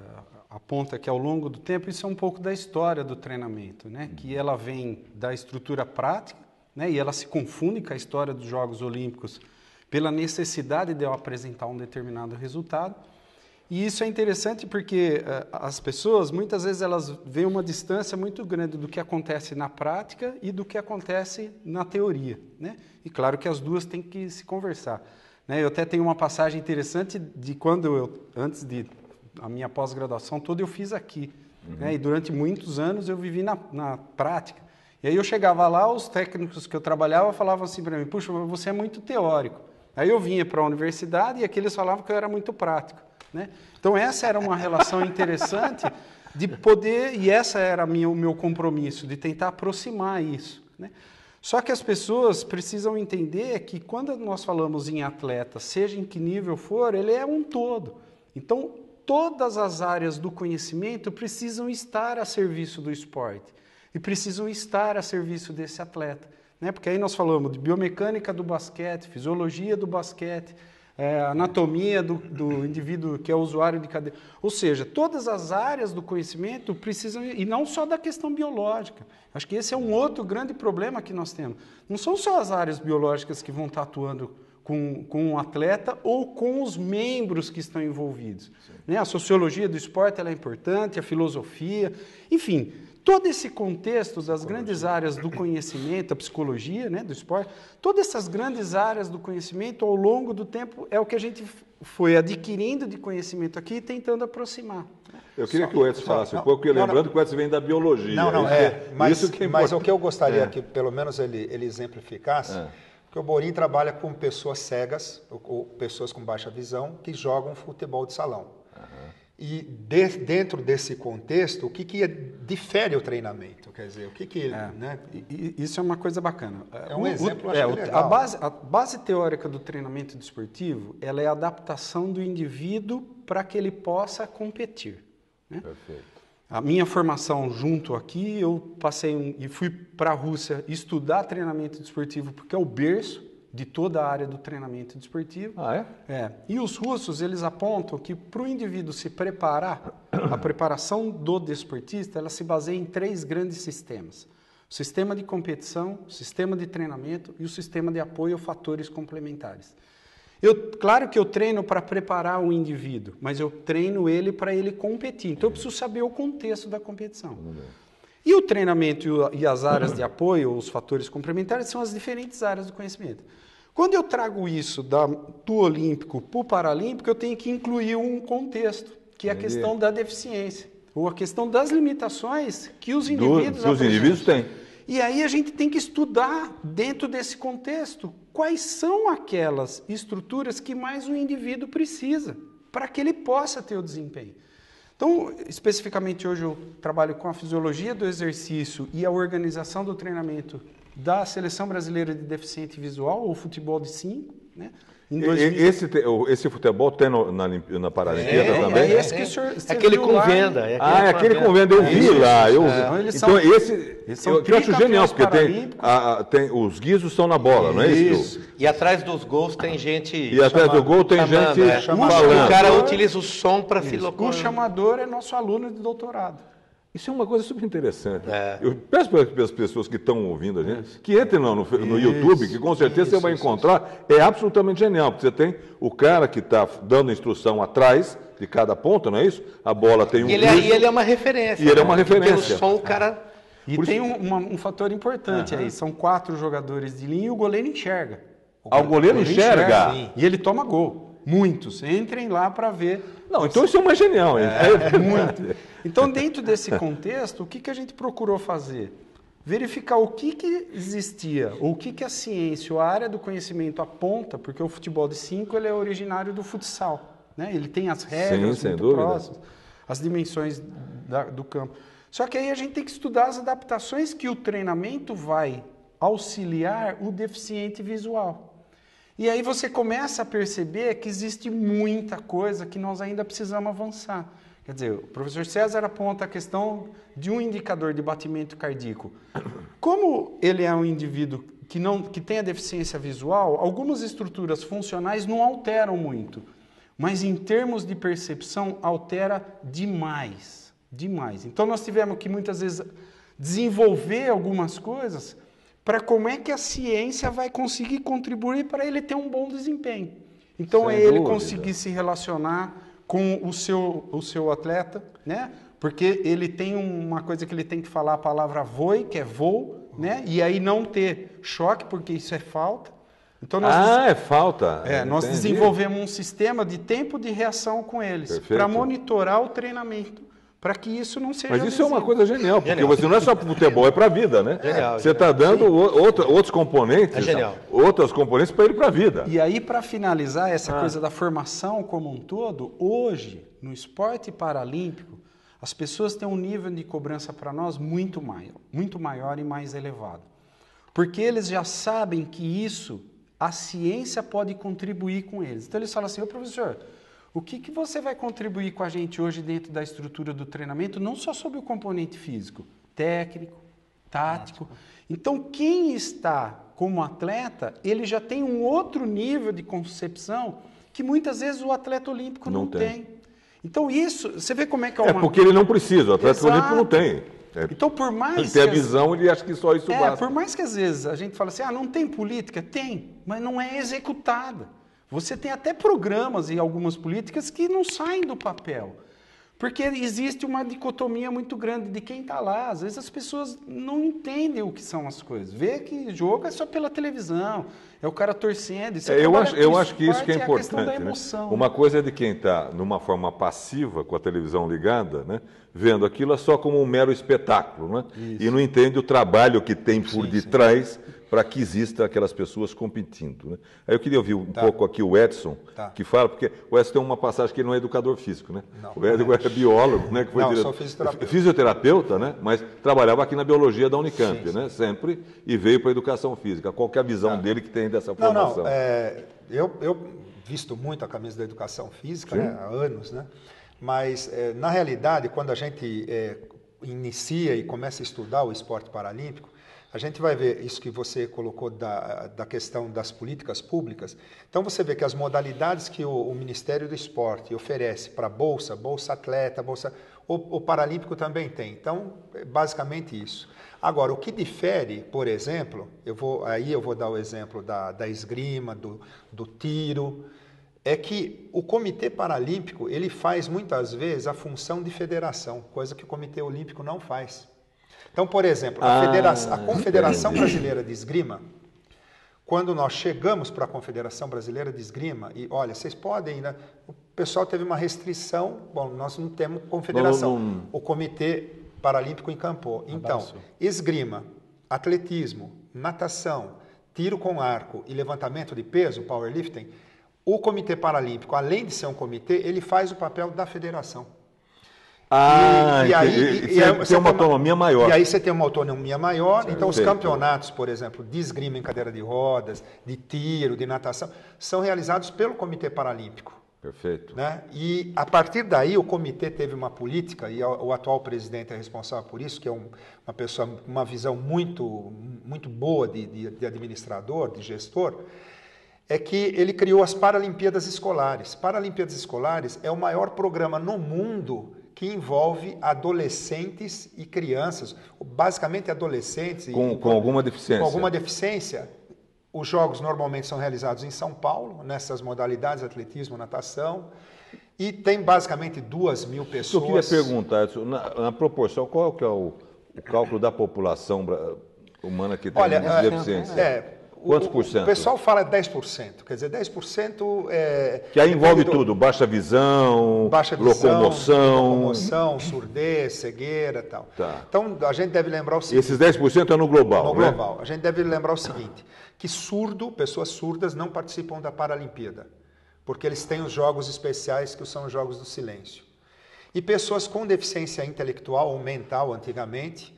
S4: a, aponta, que ao longo do tempo, isso é um pouco da história do treinamento, né? Uhum. Que ela vem da estrutura prática, né? E ela se confunde com a história dos Jogos Olímpicos pela necessidade de eu apresentar um determinado resultado. E isso é interessante porque uh, as pessoas, muitas vezes, elas veem uma distância muito grande do que acontece na prática e do que acontece na teoria, né? E claro que as duas têm que se conversar, né? Eu até tenho uma passagem interessante de quando eu, antes de a minha pós-graduação toda, eu fiz aqui, uhum. né? E durante muitos anos eu vivi na, na prática. E aí eu chegava lá, os técnicos que eu trabalhava falavam assim para mim, puxa, você é muito teórico. Aí eu vinha para a universidade e aqui eles falavam que eu era muito prático. Né? Então essa era uma relação interessante de poder, e essa era minha, o meu compromisso, de tentar aproximar isso. Né? Só que as pessoas precisam entender que quando nós falamos em atleta, seja em que nível for, ele é um todo. Então todas as áreas do conhecimento precisam estar a serviço do esporte e precisam estar a serviço desse atleta. Né? Porque aí nós falamos de biomecânica do basquete, fisiologia do basquete, É, anatomia do, do indivíduo que é usuário de cadeira. Ou seja, todas as áreas do conhecimento precisam, e não só da questão biológica. Acho que esse é um outro grande problema que nós temos. Não são só as áreas biológicas que vão estar atuando com, com um atleta ou com os membros que estão envolvidos. Né? A sociologia do esporte ela é importante, a filosofia, enfim... Todo esse contexto das grandes áreas do conhecimento, a psicologia, né, do esporte, todas essas grandes áreas do conhecimento, ao longo do tempo, é o que a gente foi adquirindo de conhecimento aqui e tentando aproximar.
S1: Eu queria
S3: só,
S1: que o Edson falasse um pouco, porque lembrando não, não, que o Edson vem da biologia.
S3: Não, não, é, é mas, isso que é mas o que eu gostaria
S1: é.
S3: que pelo menos ele, ele exemplificasse,
S1: é.
S3: que o Borim trabalha com pessoas cegas, ou, ou pessoas com baixa visão, que jogam futebol de salão. E de, dentro desse contexto, o que, que difere o treinamento? Quer dizer, o que, que ele...
S4: É,
S3: né?
S4: Isso é uma coisa bacana.
S3: É um o, exemplo,
S4: o,
S3: acho
S4: é,
S3: que é legal.
S4: A base, a base teórica do treinamento desportivo, ela é a adaptação do indivíduo para que ele possa competir. Né?
S1: Perfeito.
S4: A minha formação junto aqui, eu passei um, e fui para a Rússia estudar treinamento desportivo, porque é o berço de toda a área do treinamento desportivo.
S1: Ah, é?
S4: É. E os russos, eles apontam que para o indivíduo se preparar, a preparação do desportista, ela se baseia em três grandes sistemas. O sistema de competição, o sistema de treinamento e o sistema de apoio a fatores complementares. Eu, claro que eu treino para preparar o indivíduo, mas eu treino ele para ele competir. Então eu preciso saber o contexto da competição. E o treinamento e as áreas de apoio, os fatores complementares, são as diferentes áreas do conhecimento. Quando eu trago isso da, do olímpico para o paralímpico, eu tenho que incluir um contexto, que é a questão da deficiência. ou a questão das limitações que os indivíduos
S1: Do, que os indivíduos têm.
S4: E aí a gente tem que estudar, dentro desse contexto, quais são aquelas estruturas que mais o indivíduo precisa para que ele possa ter o desempenho. Então, especificamente hoje eu trabalho com a fisiologia do exercício e a organização do treinamento da Seleção Brasileira de Deficiente Visual, ou futebol de cinco, né? Em dois mil...
S1: esse, esse futebol tem no, na, na Paralimpíada
S2: é,
S1: também?
S2: É,
S4: esse que o senhor,
S2: é aquele com
S4: lá,
S2: venda. É
S1: ah, é aquele com venda, eu vi
S4: isso,
S1: lá. Eu,
S4: é.
S1: então,
S4: eles são,
S1: esse,
S4: eles são
S1: eu, eu acho genial, porque tem, a, a, tem, os guizos estão na bola, não é isso?
S2: Isso. E atrás dos gols tem gente...
S1: E atrás do gol tem
S2: chamando,
S1: gente
S2: é.
S1: falando.
S2: O cara utiliza o som para
S4: isso. O chamador é nosso aluno de doutorado.
S1: Isso é uma coisa super interessante.
S2: É.
S1: Eu peço para as pessoas que estão ouvindo a gente que entrem no, no, no YouTube, que com certeza
S4: isso,
S1: você vai
S4: isso,
S1: encontrar. Isso. É absolutamente genial, porque você tem o cara que está dando instrução atrás de cada ponta, não é isso? A bola tem um.
S2: E ele, é, e ele é uma referência.
S1: E ele é
S2: né?
S1: uma referência.
S2: Pelo som, o cara.
S4: E
S1: Por
S4: tem
S1: isso...
S4: um, uma, um fator importante
S1: Aham.
S4: aí: são quatro jogadores de linha e o goleiro enxerga. O
S1: Ah, o goleiro enxerga?
S4: enxerga e ele toma gol. Muitos. Entrem lá para ver.
S1: Não, então isso é uma genial, hein?
S4: É, muito. Então, dentro desse contexto, o que, que a gente procurou fazer? Verificar o que, que existia, ou o que, que a ciência ou a área do conhecimento aponta, porque o futebol de cinco ele é originário do futsal. Né? Ele tem as regras
S1: Sim, sem
S4: muito
S1: dúvida.
S4: próximas, as dimensões da, do campo. Só que aí a gente tem que estudar as adaptações que o treinamento vai auxiliar o deficiente visual. E aí você começa a perceber que existe muita coisa que nós ainda precisamos avançar. Quer dizer, o professor César aponta a questão de um indicador de batimento cardíaco. Como ele é um indivíduo que, não, que tem a deficiência visual, algumas estruturas funcionais não alteram muito, mas em termos de percepção altera demais, demais. Então nós tivemos que muitas vezes desenvolver algumas coisas para como é que a ciência vai conseguir contribuir para ele ter um bom desempenho. Então
S1: Sem
S4: é ele
S1: dúvida.
S4: conseguir se relacionar com o seu, o seu atleta, né? Porque ele tem uma coisa que ele tem que falar a palavra voe, que é voo, né? E aí não ter choque, porque isso é falta. Então nós,
S1: Ah, é falta.
S4: é, nós
S1: Entendi.
S4: desenvolvemos um sistema de tempo de reação com eles,
S1: Perfeito.
S4: para monitorar o treinamento, para que isso não seja
S1: Mas isso é uma
S4: lesivo.
S1: coisa genial, porque
S2: Genial.
S1: você não é só para o futebol, é para a vida, né?
S2: Genial,
S1: Você está dando o- outra, outros componentes,
S2: É genial.
S1: outras componentes para ele para a vida.
S4: E aí, para finalizar essa
S1: Ah.
S4: coisa da formação como um todo, hoje, no esporte paralímpico, as pessoas têm um nível de cobrança para nós muito maior, muito maior e mais elevado. Porque eles já sabem que isso, a ciência pode contribuir com eles. Então eles falam assim, ô professor, o que, que você vai contribuir com a gente hoje dentro da estrutura do treinamento, não só sobre o componente físico, técnico, tático. Então, quem está como atleta, ele já tem um outro nível de concepção que muitas vezes o atleta olímpico não,
S1: Não tem.
S4: tem. Então, isso, você vê como é que é
S1: É
S4: uma...
S1: porque ele não precisa, o atleta
S4: Exato.
S1: olímpico não tem. É,
S4: Então, por mais
S1: ele tem a
S4: que as-
S1: visão, ele acha que só isso
S4: é,
S1: basta.
S4: por mais que às vezes a gente fala assim, ah, não tem política? Tem, mas não é executada. Você tem até programas e algumas políticas que não saem do papel. Porque existe uma dicotomia muito grande de quem está lá. Às vezes as pessoas não entendem o que são as coisas. Vê que jogo é só pela televisão, é o cara torcendo. Isso
S1: É, eu
S4: trabalha
S1: acho,
S4: com
S1: eu acho que isso
S4: parte
S1: que é
S4: a questão da
S1: importante. Né?
S4: emoção.
S1: Uma coisa é de quem está numa forma passiva, com a televisão ligada, né? Vendo aquilo só como um mero espetáculo, né? E não entende o trabalho que tem por detrás para que exista aquelas pessoas competindo. Né? Aí eu queria ouvir um
S3: Tá.
S1: pouco aqui o Edson,
S3: Tá.
S1: que fala, porque o Edson tem uma passagem que ele não é educador físico, né?
S3: Não.
S1: O Edson é biólogo, né? Que foi
S3: Não,
S1: direto-
S3: sou fisioterapeuta.
S1: fisioterapeuta, né? Mas trabalhava aqui na biologia da Unicamp, né? Sempre, e veio para a educação física. Qual que é a visão dele que tem dessa
S3: Não,
S1: formação?
S3: não. É, eu, eu visto muito a camisa da educação física, né, há anos, né? Mas, é, na realidade, quando a gente é, inicia e começa a estudar o esporte paralímpico, a gente vai ver isso que você colocou da, da questão das políticas públicas. Então, você vê que as modalidades que o, o Ministério do Esporte oferece para bolsa, bolsa atleta, bolsa... O, o Paralímpico também tem. Então, é basicamente isso. Agora, o que difere, por exemplo, eu vou, aí eu vou dar o exemplo da, da esgrima, do, do tiro, é que o Comitê Paralímpico, ele faz muitas vezes a função de federação, coisa que o Comitê Olímpico não faz. Então, por exemplo, a,
S1: Ah,
S3: federa- a Confederação
S1: entendi.
S3: Brasileira de Esgrima, quando nós chegamos para a Confederação Brasileira de Esgrima, e olha, vocês podem, né? O pessoal teve uma restrição, bom, nós não temos confederação,
S1: não, não...
S3: o Comitê Paralímpico encampou. Então,
S4: Abraço.
S3: esgrima, atletismo, natação, tiro com arco e levantamento de peso, powerlifting, o Comitê Paralímpico, além de ser um comitê, ele faz o papel da federação.
S1: Ah,
S3: E- e aí-
S1: entendi.
S3: e-
S1: Você
S3: e aí
S1: tem
S3: você
S1: uma
S3: tem uma-
S1: autonomia maior.
S3: E aí você tem uma autonomia maior, então os
S1: Perfeito.
S3: campeonatos, por exemplo, de esgrima em cadeira de rodas, de tiro, de natação, são realizados pelo Comitê Paralímpico.
S1: Perfeito.
S3: Né? E a partir daí o comitê teve uma política, e o, o atual presidente é responsável por isso, que é um, uma pessoa com uma visão muito, muito boa de, de, de administrador, de gestor, é que ele criou as Paralimpíadas Escolares. Paralimpíadas Escolares é o maior programa no mundo que envolve adolescentes e crianças, basicamente adolescentes e,
S1: Com, com alguma deficiência.
S3: com alguma deficiência. Os jogos normalmente são realizados em São Paulo, nessas modalidades, atletismo, natação, e tem basicamente duas mil pessoas.
S1: Eu queria perguntar, Edson, na, na proporção, qual que é o, o cálculo da população bra- humana que tem
S3: Olha,
S1: deficiência?
S3: é, o-
S1: Quantos por cento?
S3: O pessoal fala dez por cento, quer dizer, dez por cento é...
S1: Que aí envolve
S3: depende do-
S1: tudo, baixa visão,
S3: Baixa visão,
S1: locomoção.
S3: locomoção, surdez, cegueira e tal.
S1: Tá.
S3: Então, a gente deve lembrar o seguinte...
S1: Esses dez por cento é no global,
S3: No
S1: né?
S3: global. A gente deve lembrar o seguinte, que surdo, pessoas surdas não participam da Paralimpíada, porque eles têm os jogos especiais que são os jogos do silêncio. E pessoas com deficiência intelectual ou mental, antigamente,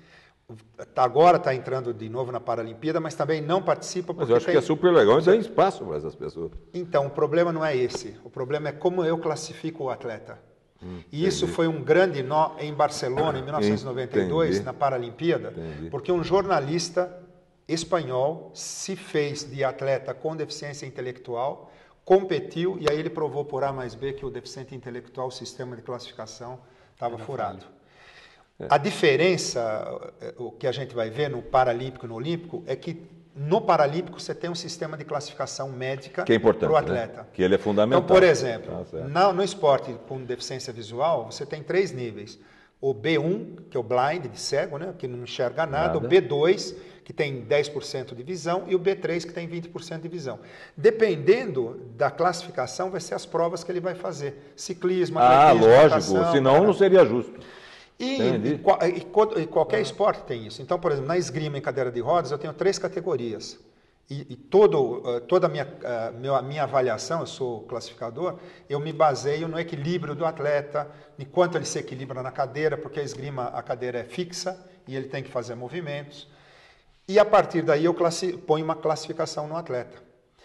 S3: agora está entrando de novo na Paralimpíada, mas também não participa porque
S1: Mas eu acho
S3: tem...
S1: que é super legal e dá espaço para essas pessoas.
S3: Então, o problema não é esse. O problema é como eu classifico o atleta.
S1: Hum,
S3: E isso foi um grande nó em Barcelona, em mil novecentos e noventa e dois,
S1: Entendi.
S3: na Paralimpíada,
S1: Entendi.
S3: porque um jornalista espanhol se fez de atleta com deficiência intelectual, competiu e aí ele provou por A mais B que o deficiente intelectual, o sistema de classificação, estava furado. A diferença, o que a gente vai ver no Paralímpico e no Olímpico, é que no Paralímpico você tem um sistema de classificação médica
S1: Que é importante,
S3: para o atleta.
S1: né? Que ele é fundamental.
S3: Então, por exemplo,
S1: Tá certo.
S3: na- no esporte com deficiência visual, você tem três níveis. O B um, que é o blind, de cego, né, que não enxerga nada.
S1: Nada.
S3: O B dois, que tem dez por cento de visão. E o B três, que tem vinte por cento de visão. Dependendo da classificação, vai ser as provas que ele vai fazer. Ciclismo,
S1: Ah,
S3: atletismo,
S1: lógico,
S3: natação,
S1: senão
S3: cara.
S1: não seria justo.
S3: E,
S1: Entendi.
S3: e qua- e co- e qualquer esporte tem isso. Então, por exemplo, na esgrima em cadeira de rodas, eu tenho três categorias. E, e todo, eh, toda a minha, eh, meu- a minha avaliação, eu sou classificador, eu me baseio no equilíbrio do atleta, em quanto ele se equilibra na cadeira, porque a esgrima, a cadeira é fixa e ele tem que fazer movimentos. E a partir daí eu classi- ponho uma classificação no atleta.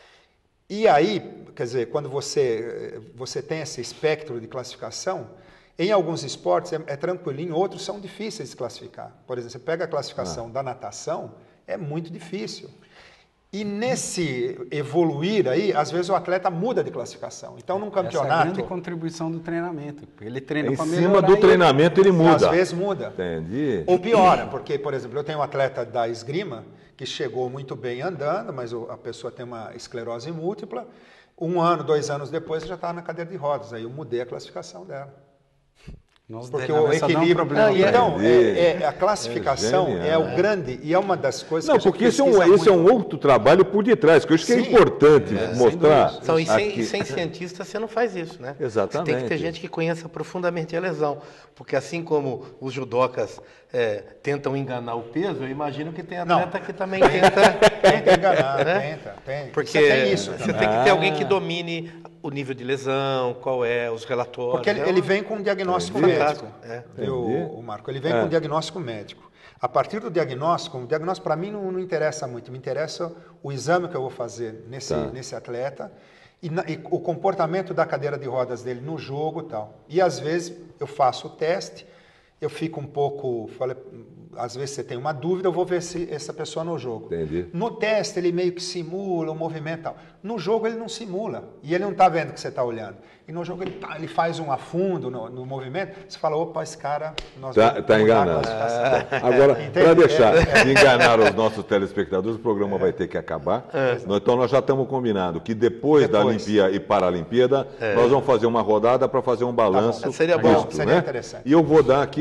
S3: E aí, quer dizer, quando você, você tem esse espectro de classificação, em alguns esportes é, é tranquilinho, outros são difíceis de classificar. Por exemplo, você pega a classificação
S1: Ah.
S3: da natação, é muito difícil. E nesse evoluir aí, às vezes o atleta muda de classificação. Então, num
S4: Essa é a
S3: campeonato,
S4: grande contribuição do treinamento. Ele treina
S1: Em
S4: para
S1: cima
S4: melhorar
S1: do
S4: e-
S1: treinamento ele muda.
S3: às vezes muda.
S1: Entendi.
S3: Ou piora, porque, por exemplo, eu tenho um atleta da esgrima que chegou muito bem andando, mas o- a pessoa tem uma esclerose múltipla. Um ano, dois anos depois, já está na cadeira de rodas. Aí eu mudei a classificação dela.
S4: Nossa,
S3: Porque
S4: não,
S3: o
S4: essa não é um
S3: equilíbrio...
S4: problema
S2: Não, e
S4: pra
S3: então,
S1: ele.
S3: é- é- a classificação
S1: É
S3: é,
S1: genial.
S3: o grande... E é uma das coisas
S1: Não,
S3: que a gente
S1: porque esse é, um,
S3: pesquisa
S1: esse é um
S3: muito.
S1: outro trabalho por detrás, que eu acho que é
S3: Sim.
S1: importante
S4: É, sem
S1: mostrar.
S4: dúvida.
S2: Então, e sem,
S1: aqui.
S2: e sem cientista você não faz isso, né?
S1: Exatamente.
S2: Você tem que ter gente que conheça profundamente a lesão. Porque assim como os judocas é, tentam enganar o peso, eu imagino que tem
S3: Não.
S2: atleta que também tenta...
S3: Tenta enganar,
S2: né?
S3: tenta, tem.
S2: Porque
S3: Você tem isso
S2: você
S3: também.
S2: tem que ter
S1: Ah.
S2: alguém que domine o nível de lesão, qual é, os relatórios.
S3: Porque ele,
S2: é
S3: ele
S2: uma-
S3: vem com um diagnóstico
S1: Entendi.
S3: médico.
S2: É.
S3: Viu,
S1: Entendi.
S3: o Marco? Ele vem
S1: É.
S3: com um diagnóstico médico. A partir do diagnóstico, o diagnóstico para mim não, não interessa muito, me interessa o exame que eu vou fazer nesse,
S1: Tá.
S3: nesse atleta e, na- e o comportamento da cadeira de rodas dele no jogo e tal. E às vezes eu faço o teste, eu fico um pouco, falei, às vezes você tem uma dúvida, eu vou ver se essa pessoa no jogo.
S1: Entendi.
S3: No teste ele meio que simula o movimento e tal. No jogo ele não simula e ele não está vendo o que você está olhando. E no jogo ele, tá- ele faz um afundo no, no movimento, você fala, opa, esse cara... Nós
S1: Tá,
S3: vamos
S1: tá
S3: mudar a
S1: enganado.
S3: classificação.
S1: Agora,
S3: Entende?
S1: para deixar
S3: É,
S1: de enganar os nossos telespectadores, o programa vai ter que acabar. Nós- Então, nós já estamos combinados que depois, da
S3: Depois.
S1: Olimpíada e Paralimpíada, nós vamos fazer uma rodada para fazer um balanço.
S2: Seria
S3: bom,
S1: disto,
S3: seria
S1: né?
S3: interessante.
S1: E eu vou dar aqui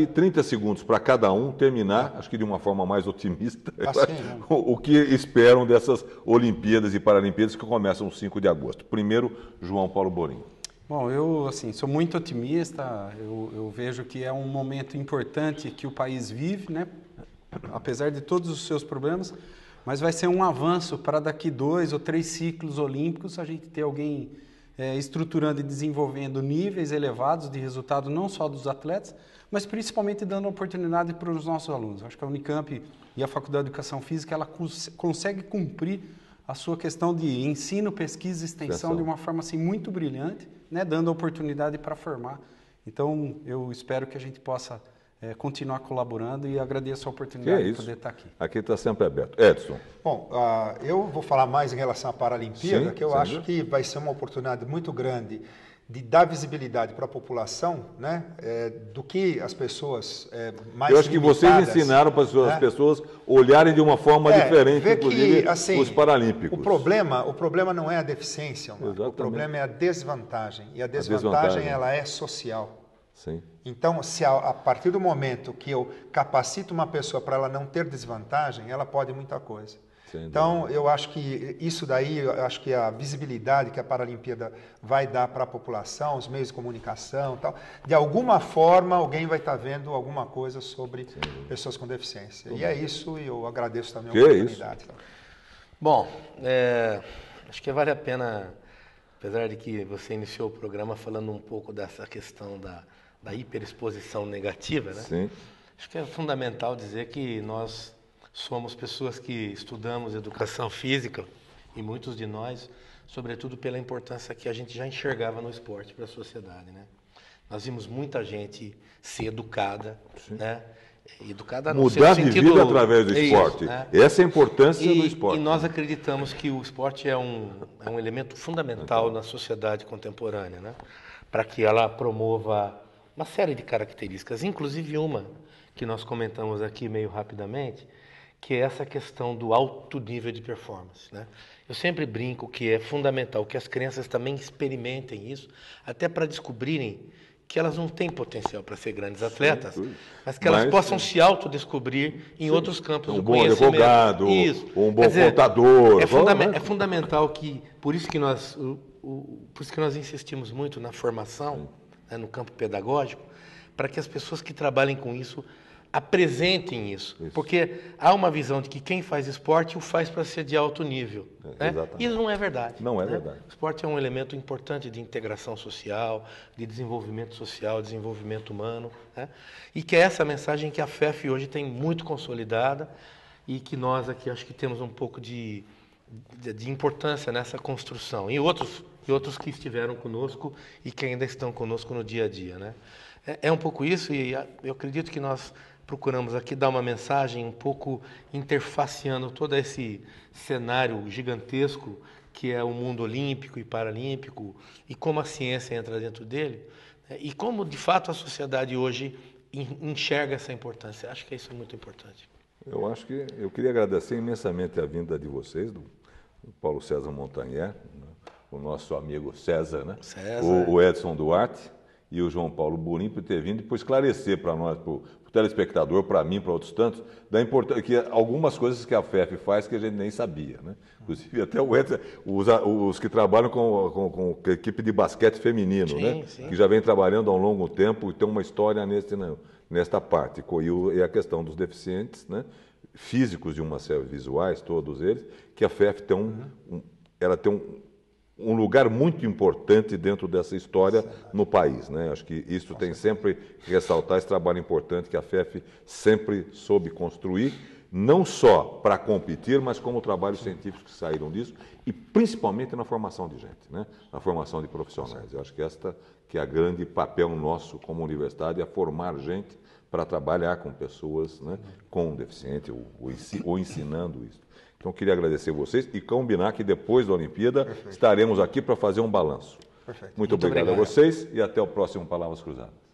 S1: trinta segundos para cada um terminar, acho que de uma forma mais otimista,
S3: Assim, né?
S1: o, o que esperam dessas Olimpíadas e Paralimpíadas que começam cinco de agosto. Primeiro, João Paulo Borim.
S4: Bom, eu assim sou muito otimista. Eu, eu vejo que é um momento importante que o país vive, né? Apesar de todos os seus problemas, mas vai ser um avanço para daqui dois ou três ciclos olímpicos a gente ter alguém é, estruturando e desenvolvendo níveis elevados de resultado não só dos atletas, mas principalmente dando oportunidade para os nossos alunos. Acho que a Unicamp e a Faculdade de Educação Física ela cons consegue cumprir a sua questão de ensino, pesquisa e extensão
S1: Extensão.
S4: de uma forma assim muito brilhante, né, dando oportunidade para formar. Então, eu espero que a gente possa é, continuar colaborando e agradeço a oportunidade
S1: Que é
S4: de poder estar aqui.
S1: Aqui está sempre aberto. Edson.
S3: Bom, uh, eu vou falar mais em relação à Paralimpíada,
S1: Sim,
S3: que eu
S1: sem
S3: acho
S1: dúvida.
S3: que vai ser uma oportunidade muito grande de dar visibilidade para a população, né, é, do que as pessoas é, mais
S1: Eu acho que vocês
S3: limitadas,
S1: ensinaram para as
S3: né?
S1: pessoas olharem de uma forma
S3: É,
S1: diferente,
S3: ver que,
S1: inclusive,
S3: assim,
S1: os Paralímpicos.
S3: O problema, o problema não é a deficiência, Omar.
S1: Exatamente.
S3: O problema é a desvantagem. E a desvantagem,
S1: desvantagem.
S3: ela é social.
S1: Sim.
S3: Então, se a, a partir do momento que eu capacito uma pessoa para ela não ter desvantagem, ela pode muita coisa.
S1: Sem
S3: Então,
S1: dúvida.
S3: eu acho que isso daí, eu acho que a visibilidade que a Paralimpíada vai dar para a população, os meios de comunicação e tal, de alguma forma alguém vai estar vendo alguma coisa sobre pessoas com deficiência. E é isso, e eu agradeço também a
S1: Que
S3: oportunidade.
S2: Bom, é, acho que vale a pena, apesar de que você iniciou o programa falando um pouco dessa questão da, da hiperexposição negativa, né?
S1: Sim.
S2: Acho que é fundamental dizer que nós somos pessoas que estudamos educação física e muitos de nós, sobretudo pela importância que a gente já enxergava no esporte para a sociedade, né? Nós vimos muita gente ser educada, né? Educada no
S1: Mudar de
S2: sentido,
S1: vida através do
S2: é isso,
S1: esporte.
S2: né?
S1: Essa é a importância
S2: E,
S1: do esporte.
S2: e nós acreditamos que o esporte é um, é um elemento fundamental na sociedade contemporânea, né? Para que ela promova uma série de características, inclusive uma que nós comentamos aqui meio rapidamente, que é essa questão do alto nível de performance, né? Eu sempre brinco que é fundamental que as crianças também experimentem isso, até para descobrirem que elas não têm potencial para ser grandes atletas,
S1: Sim,
S2: mas que elas
S1: mas,
S2: possam se autodescobrir em outros campos
S1: um
S2: do
S1: bom
S2: conhecimento.
S1: advogado,
S2: Isso.
S1: um bom
S2: Quer dizer,
S1: contador.
S2: É, fundam-
S1: né?
S2: é fundamental que, por isso que nós, o, o, por isso que nós insistimos muito na formação, né, no campo pedagógico, para que as pessoas que trabalhem com isso apresentem isso,
S1: Isso.
S2: porque há uma visão de que quem faz esporte o faz para ser de alto nível,
S1: É,
S2: né?
S1: exatamente.
S2: Isso não é verdade.
S1: Não é
S2: né?
S1: verdade.
S2: O esporte é um elemento importante de integração social, de desenvolvimento social, desenvolvimento humano, né? E que é essa mensagem que a F E F hoje tem muito consolidada e que nós aqui acho que temos um pouco de, de, de importância nessa construção. E outros, e outros que estiveram conosco e que ainda estão conosco no dia a dia, né? É, é um pouco isso e eu acredito que nós procuramos aqui dar uma mensagem um pouco interfaceando todo esse cenário gigantesco que é o mundo olímpico e paralímpico e como a ciência entra dentro dele, né? E como de fato a sociedade hoje enxerga essa importância. Acho que isso é muito importante.
S1: Eu acho que eu queria agradecer imensamente a vinda de vocês, do, do Paulo César Montanher, né? O nosso amigo César, né?
S2: César.
S1: O, o Edson Duarte e o João Paulo Borim por ter vindo e por esclarecer para nós, para o telespectador, para mim, para outros tantos, da importância que algumas coisas que a F E F faz que a gente nem sabia, né? Inclusive até o Edson, os, os que trabalham com, com, com a equipe de basquete feminino,
S2: Sim,
S1: né?
S2: sim.
S1: Que já vem trabalhando há um longo tempo e tem uma história nesse, nesta parte. E, o, e a questão dos deficientes, né? Físicos de uma série, visuais, todos eles, que a F E F tem um, um ela tem um um lugar muito importante dentro dessa história no país, né? Acho que isso tem sempre que ressaltar, esse trabalho importante que a F E F sempre soube construir, não só para competir, mas como trabalhos científicos que saíram disso e principalmente na formação de gente, né? Na formação de profissionais. Eu acho que esta que é a grande papel nosso como universidade, é formar gente para trabalhar com pessoas, né, com deficiente ou, ou, ensi, ou ensinando isso. Então, queria agradecer vocês e combinar que depois da Olimpíada Perfeito. Estaremos aqui para fazer um balanço.
S3: Perfeito.
S1: Muito,
S2: Muito
S1: obrigado,
S2: obrigado
S1: a vocês e até o próximo Palavras Cruzadas.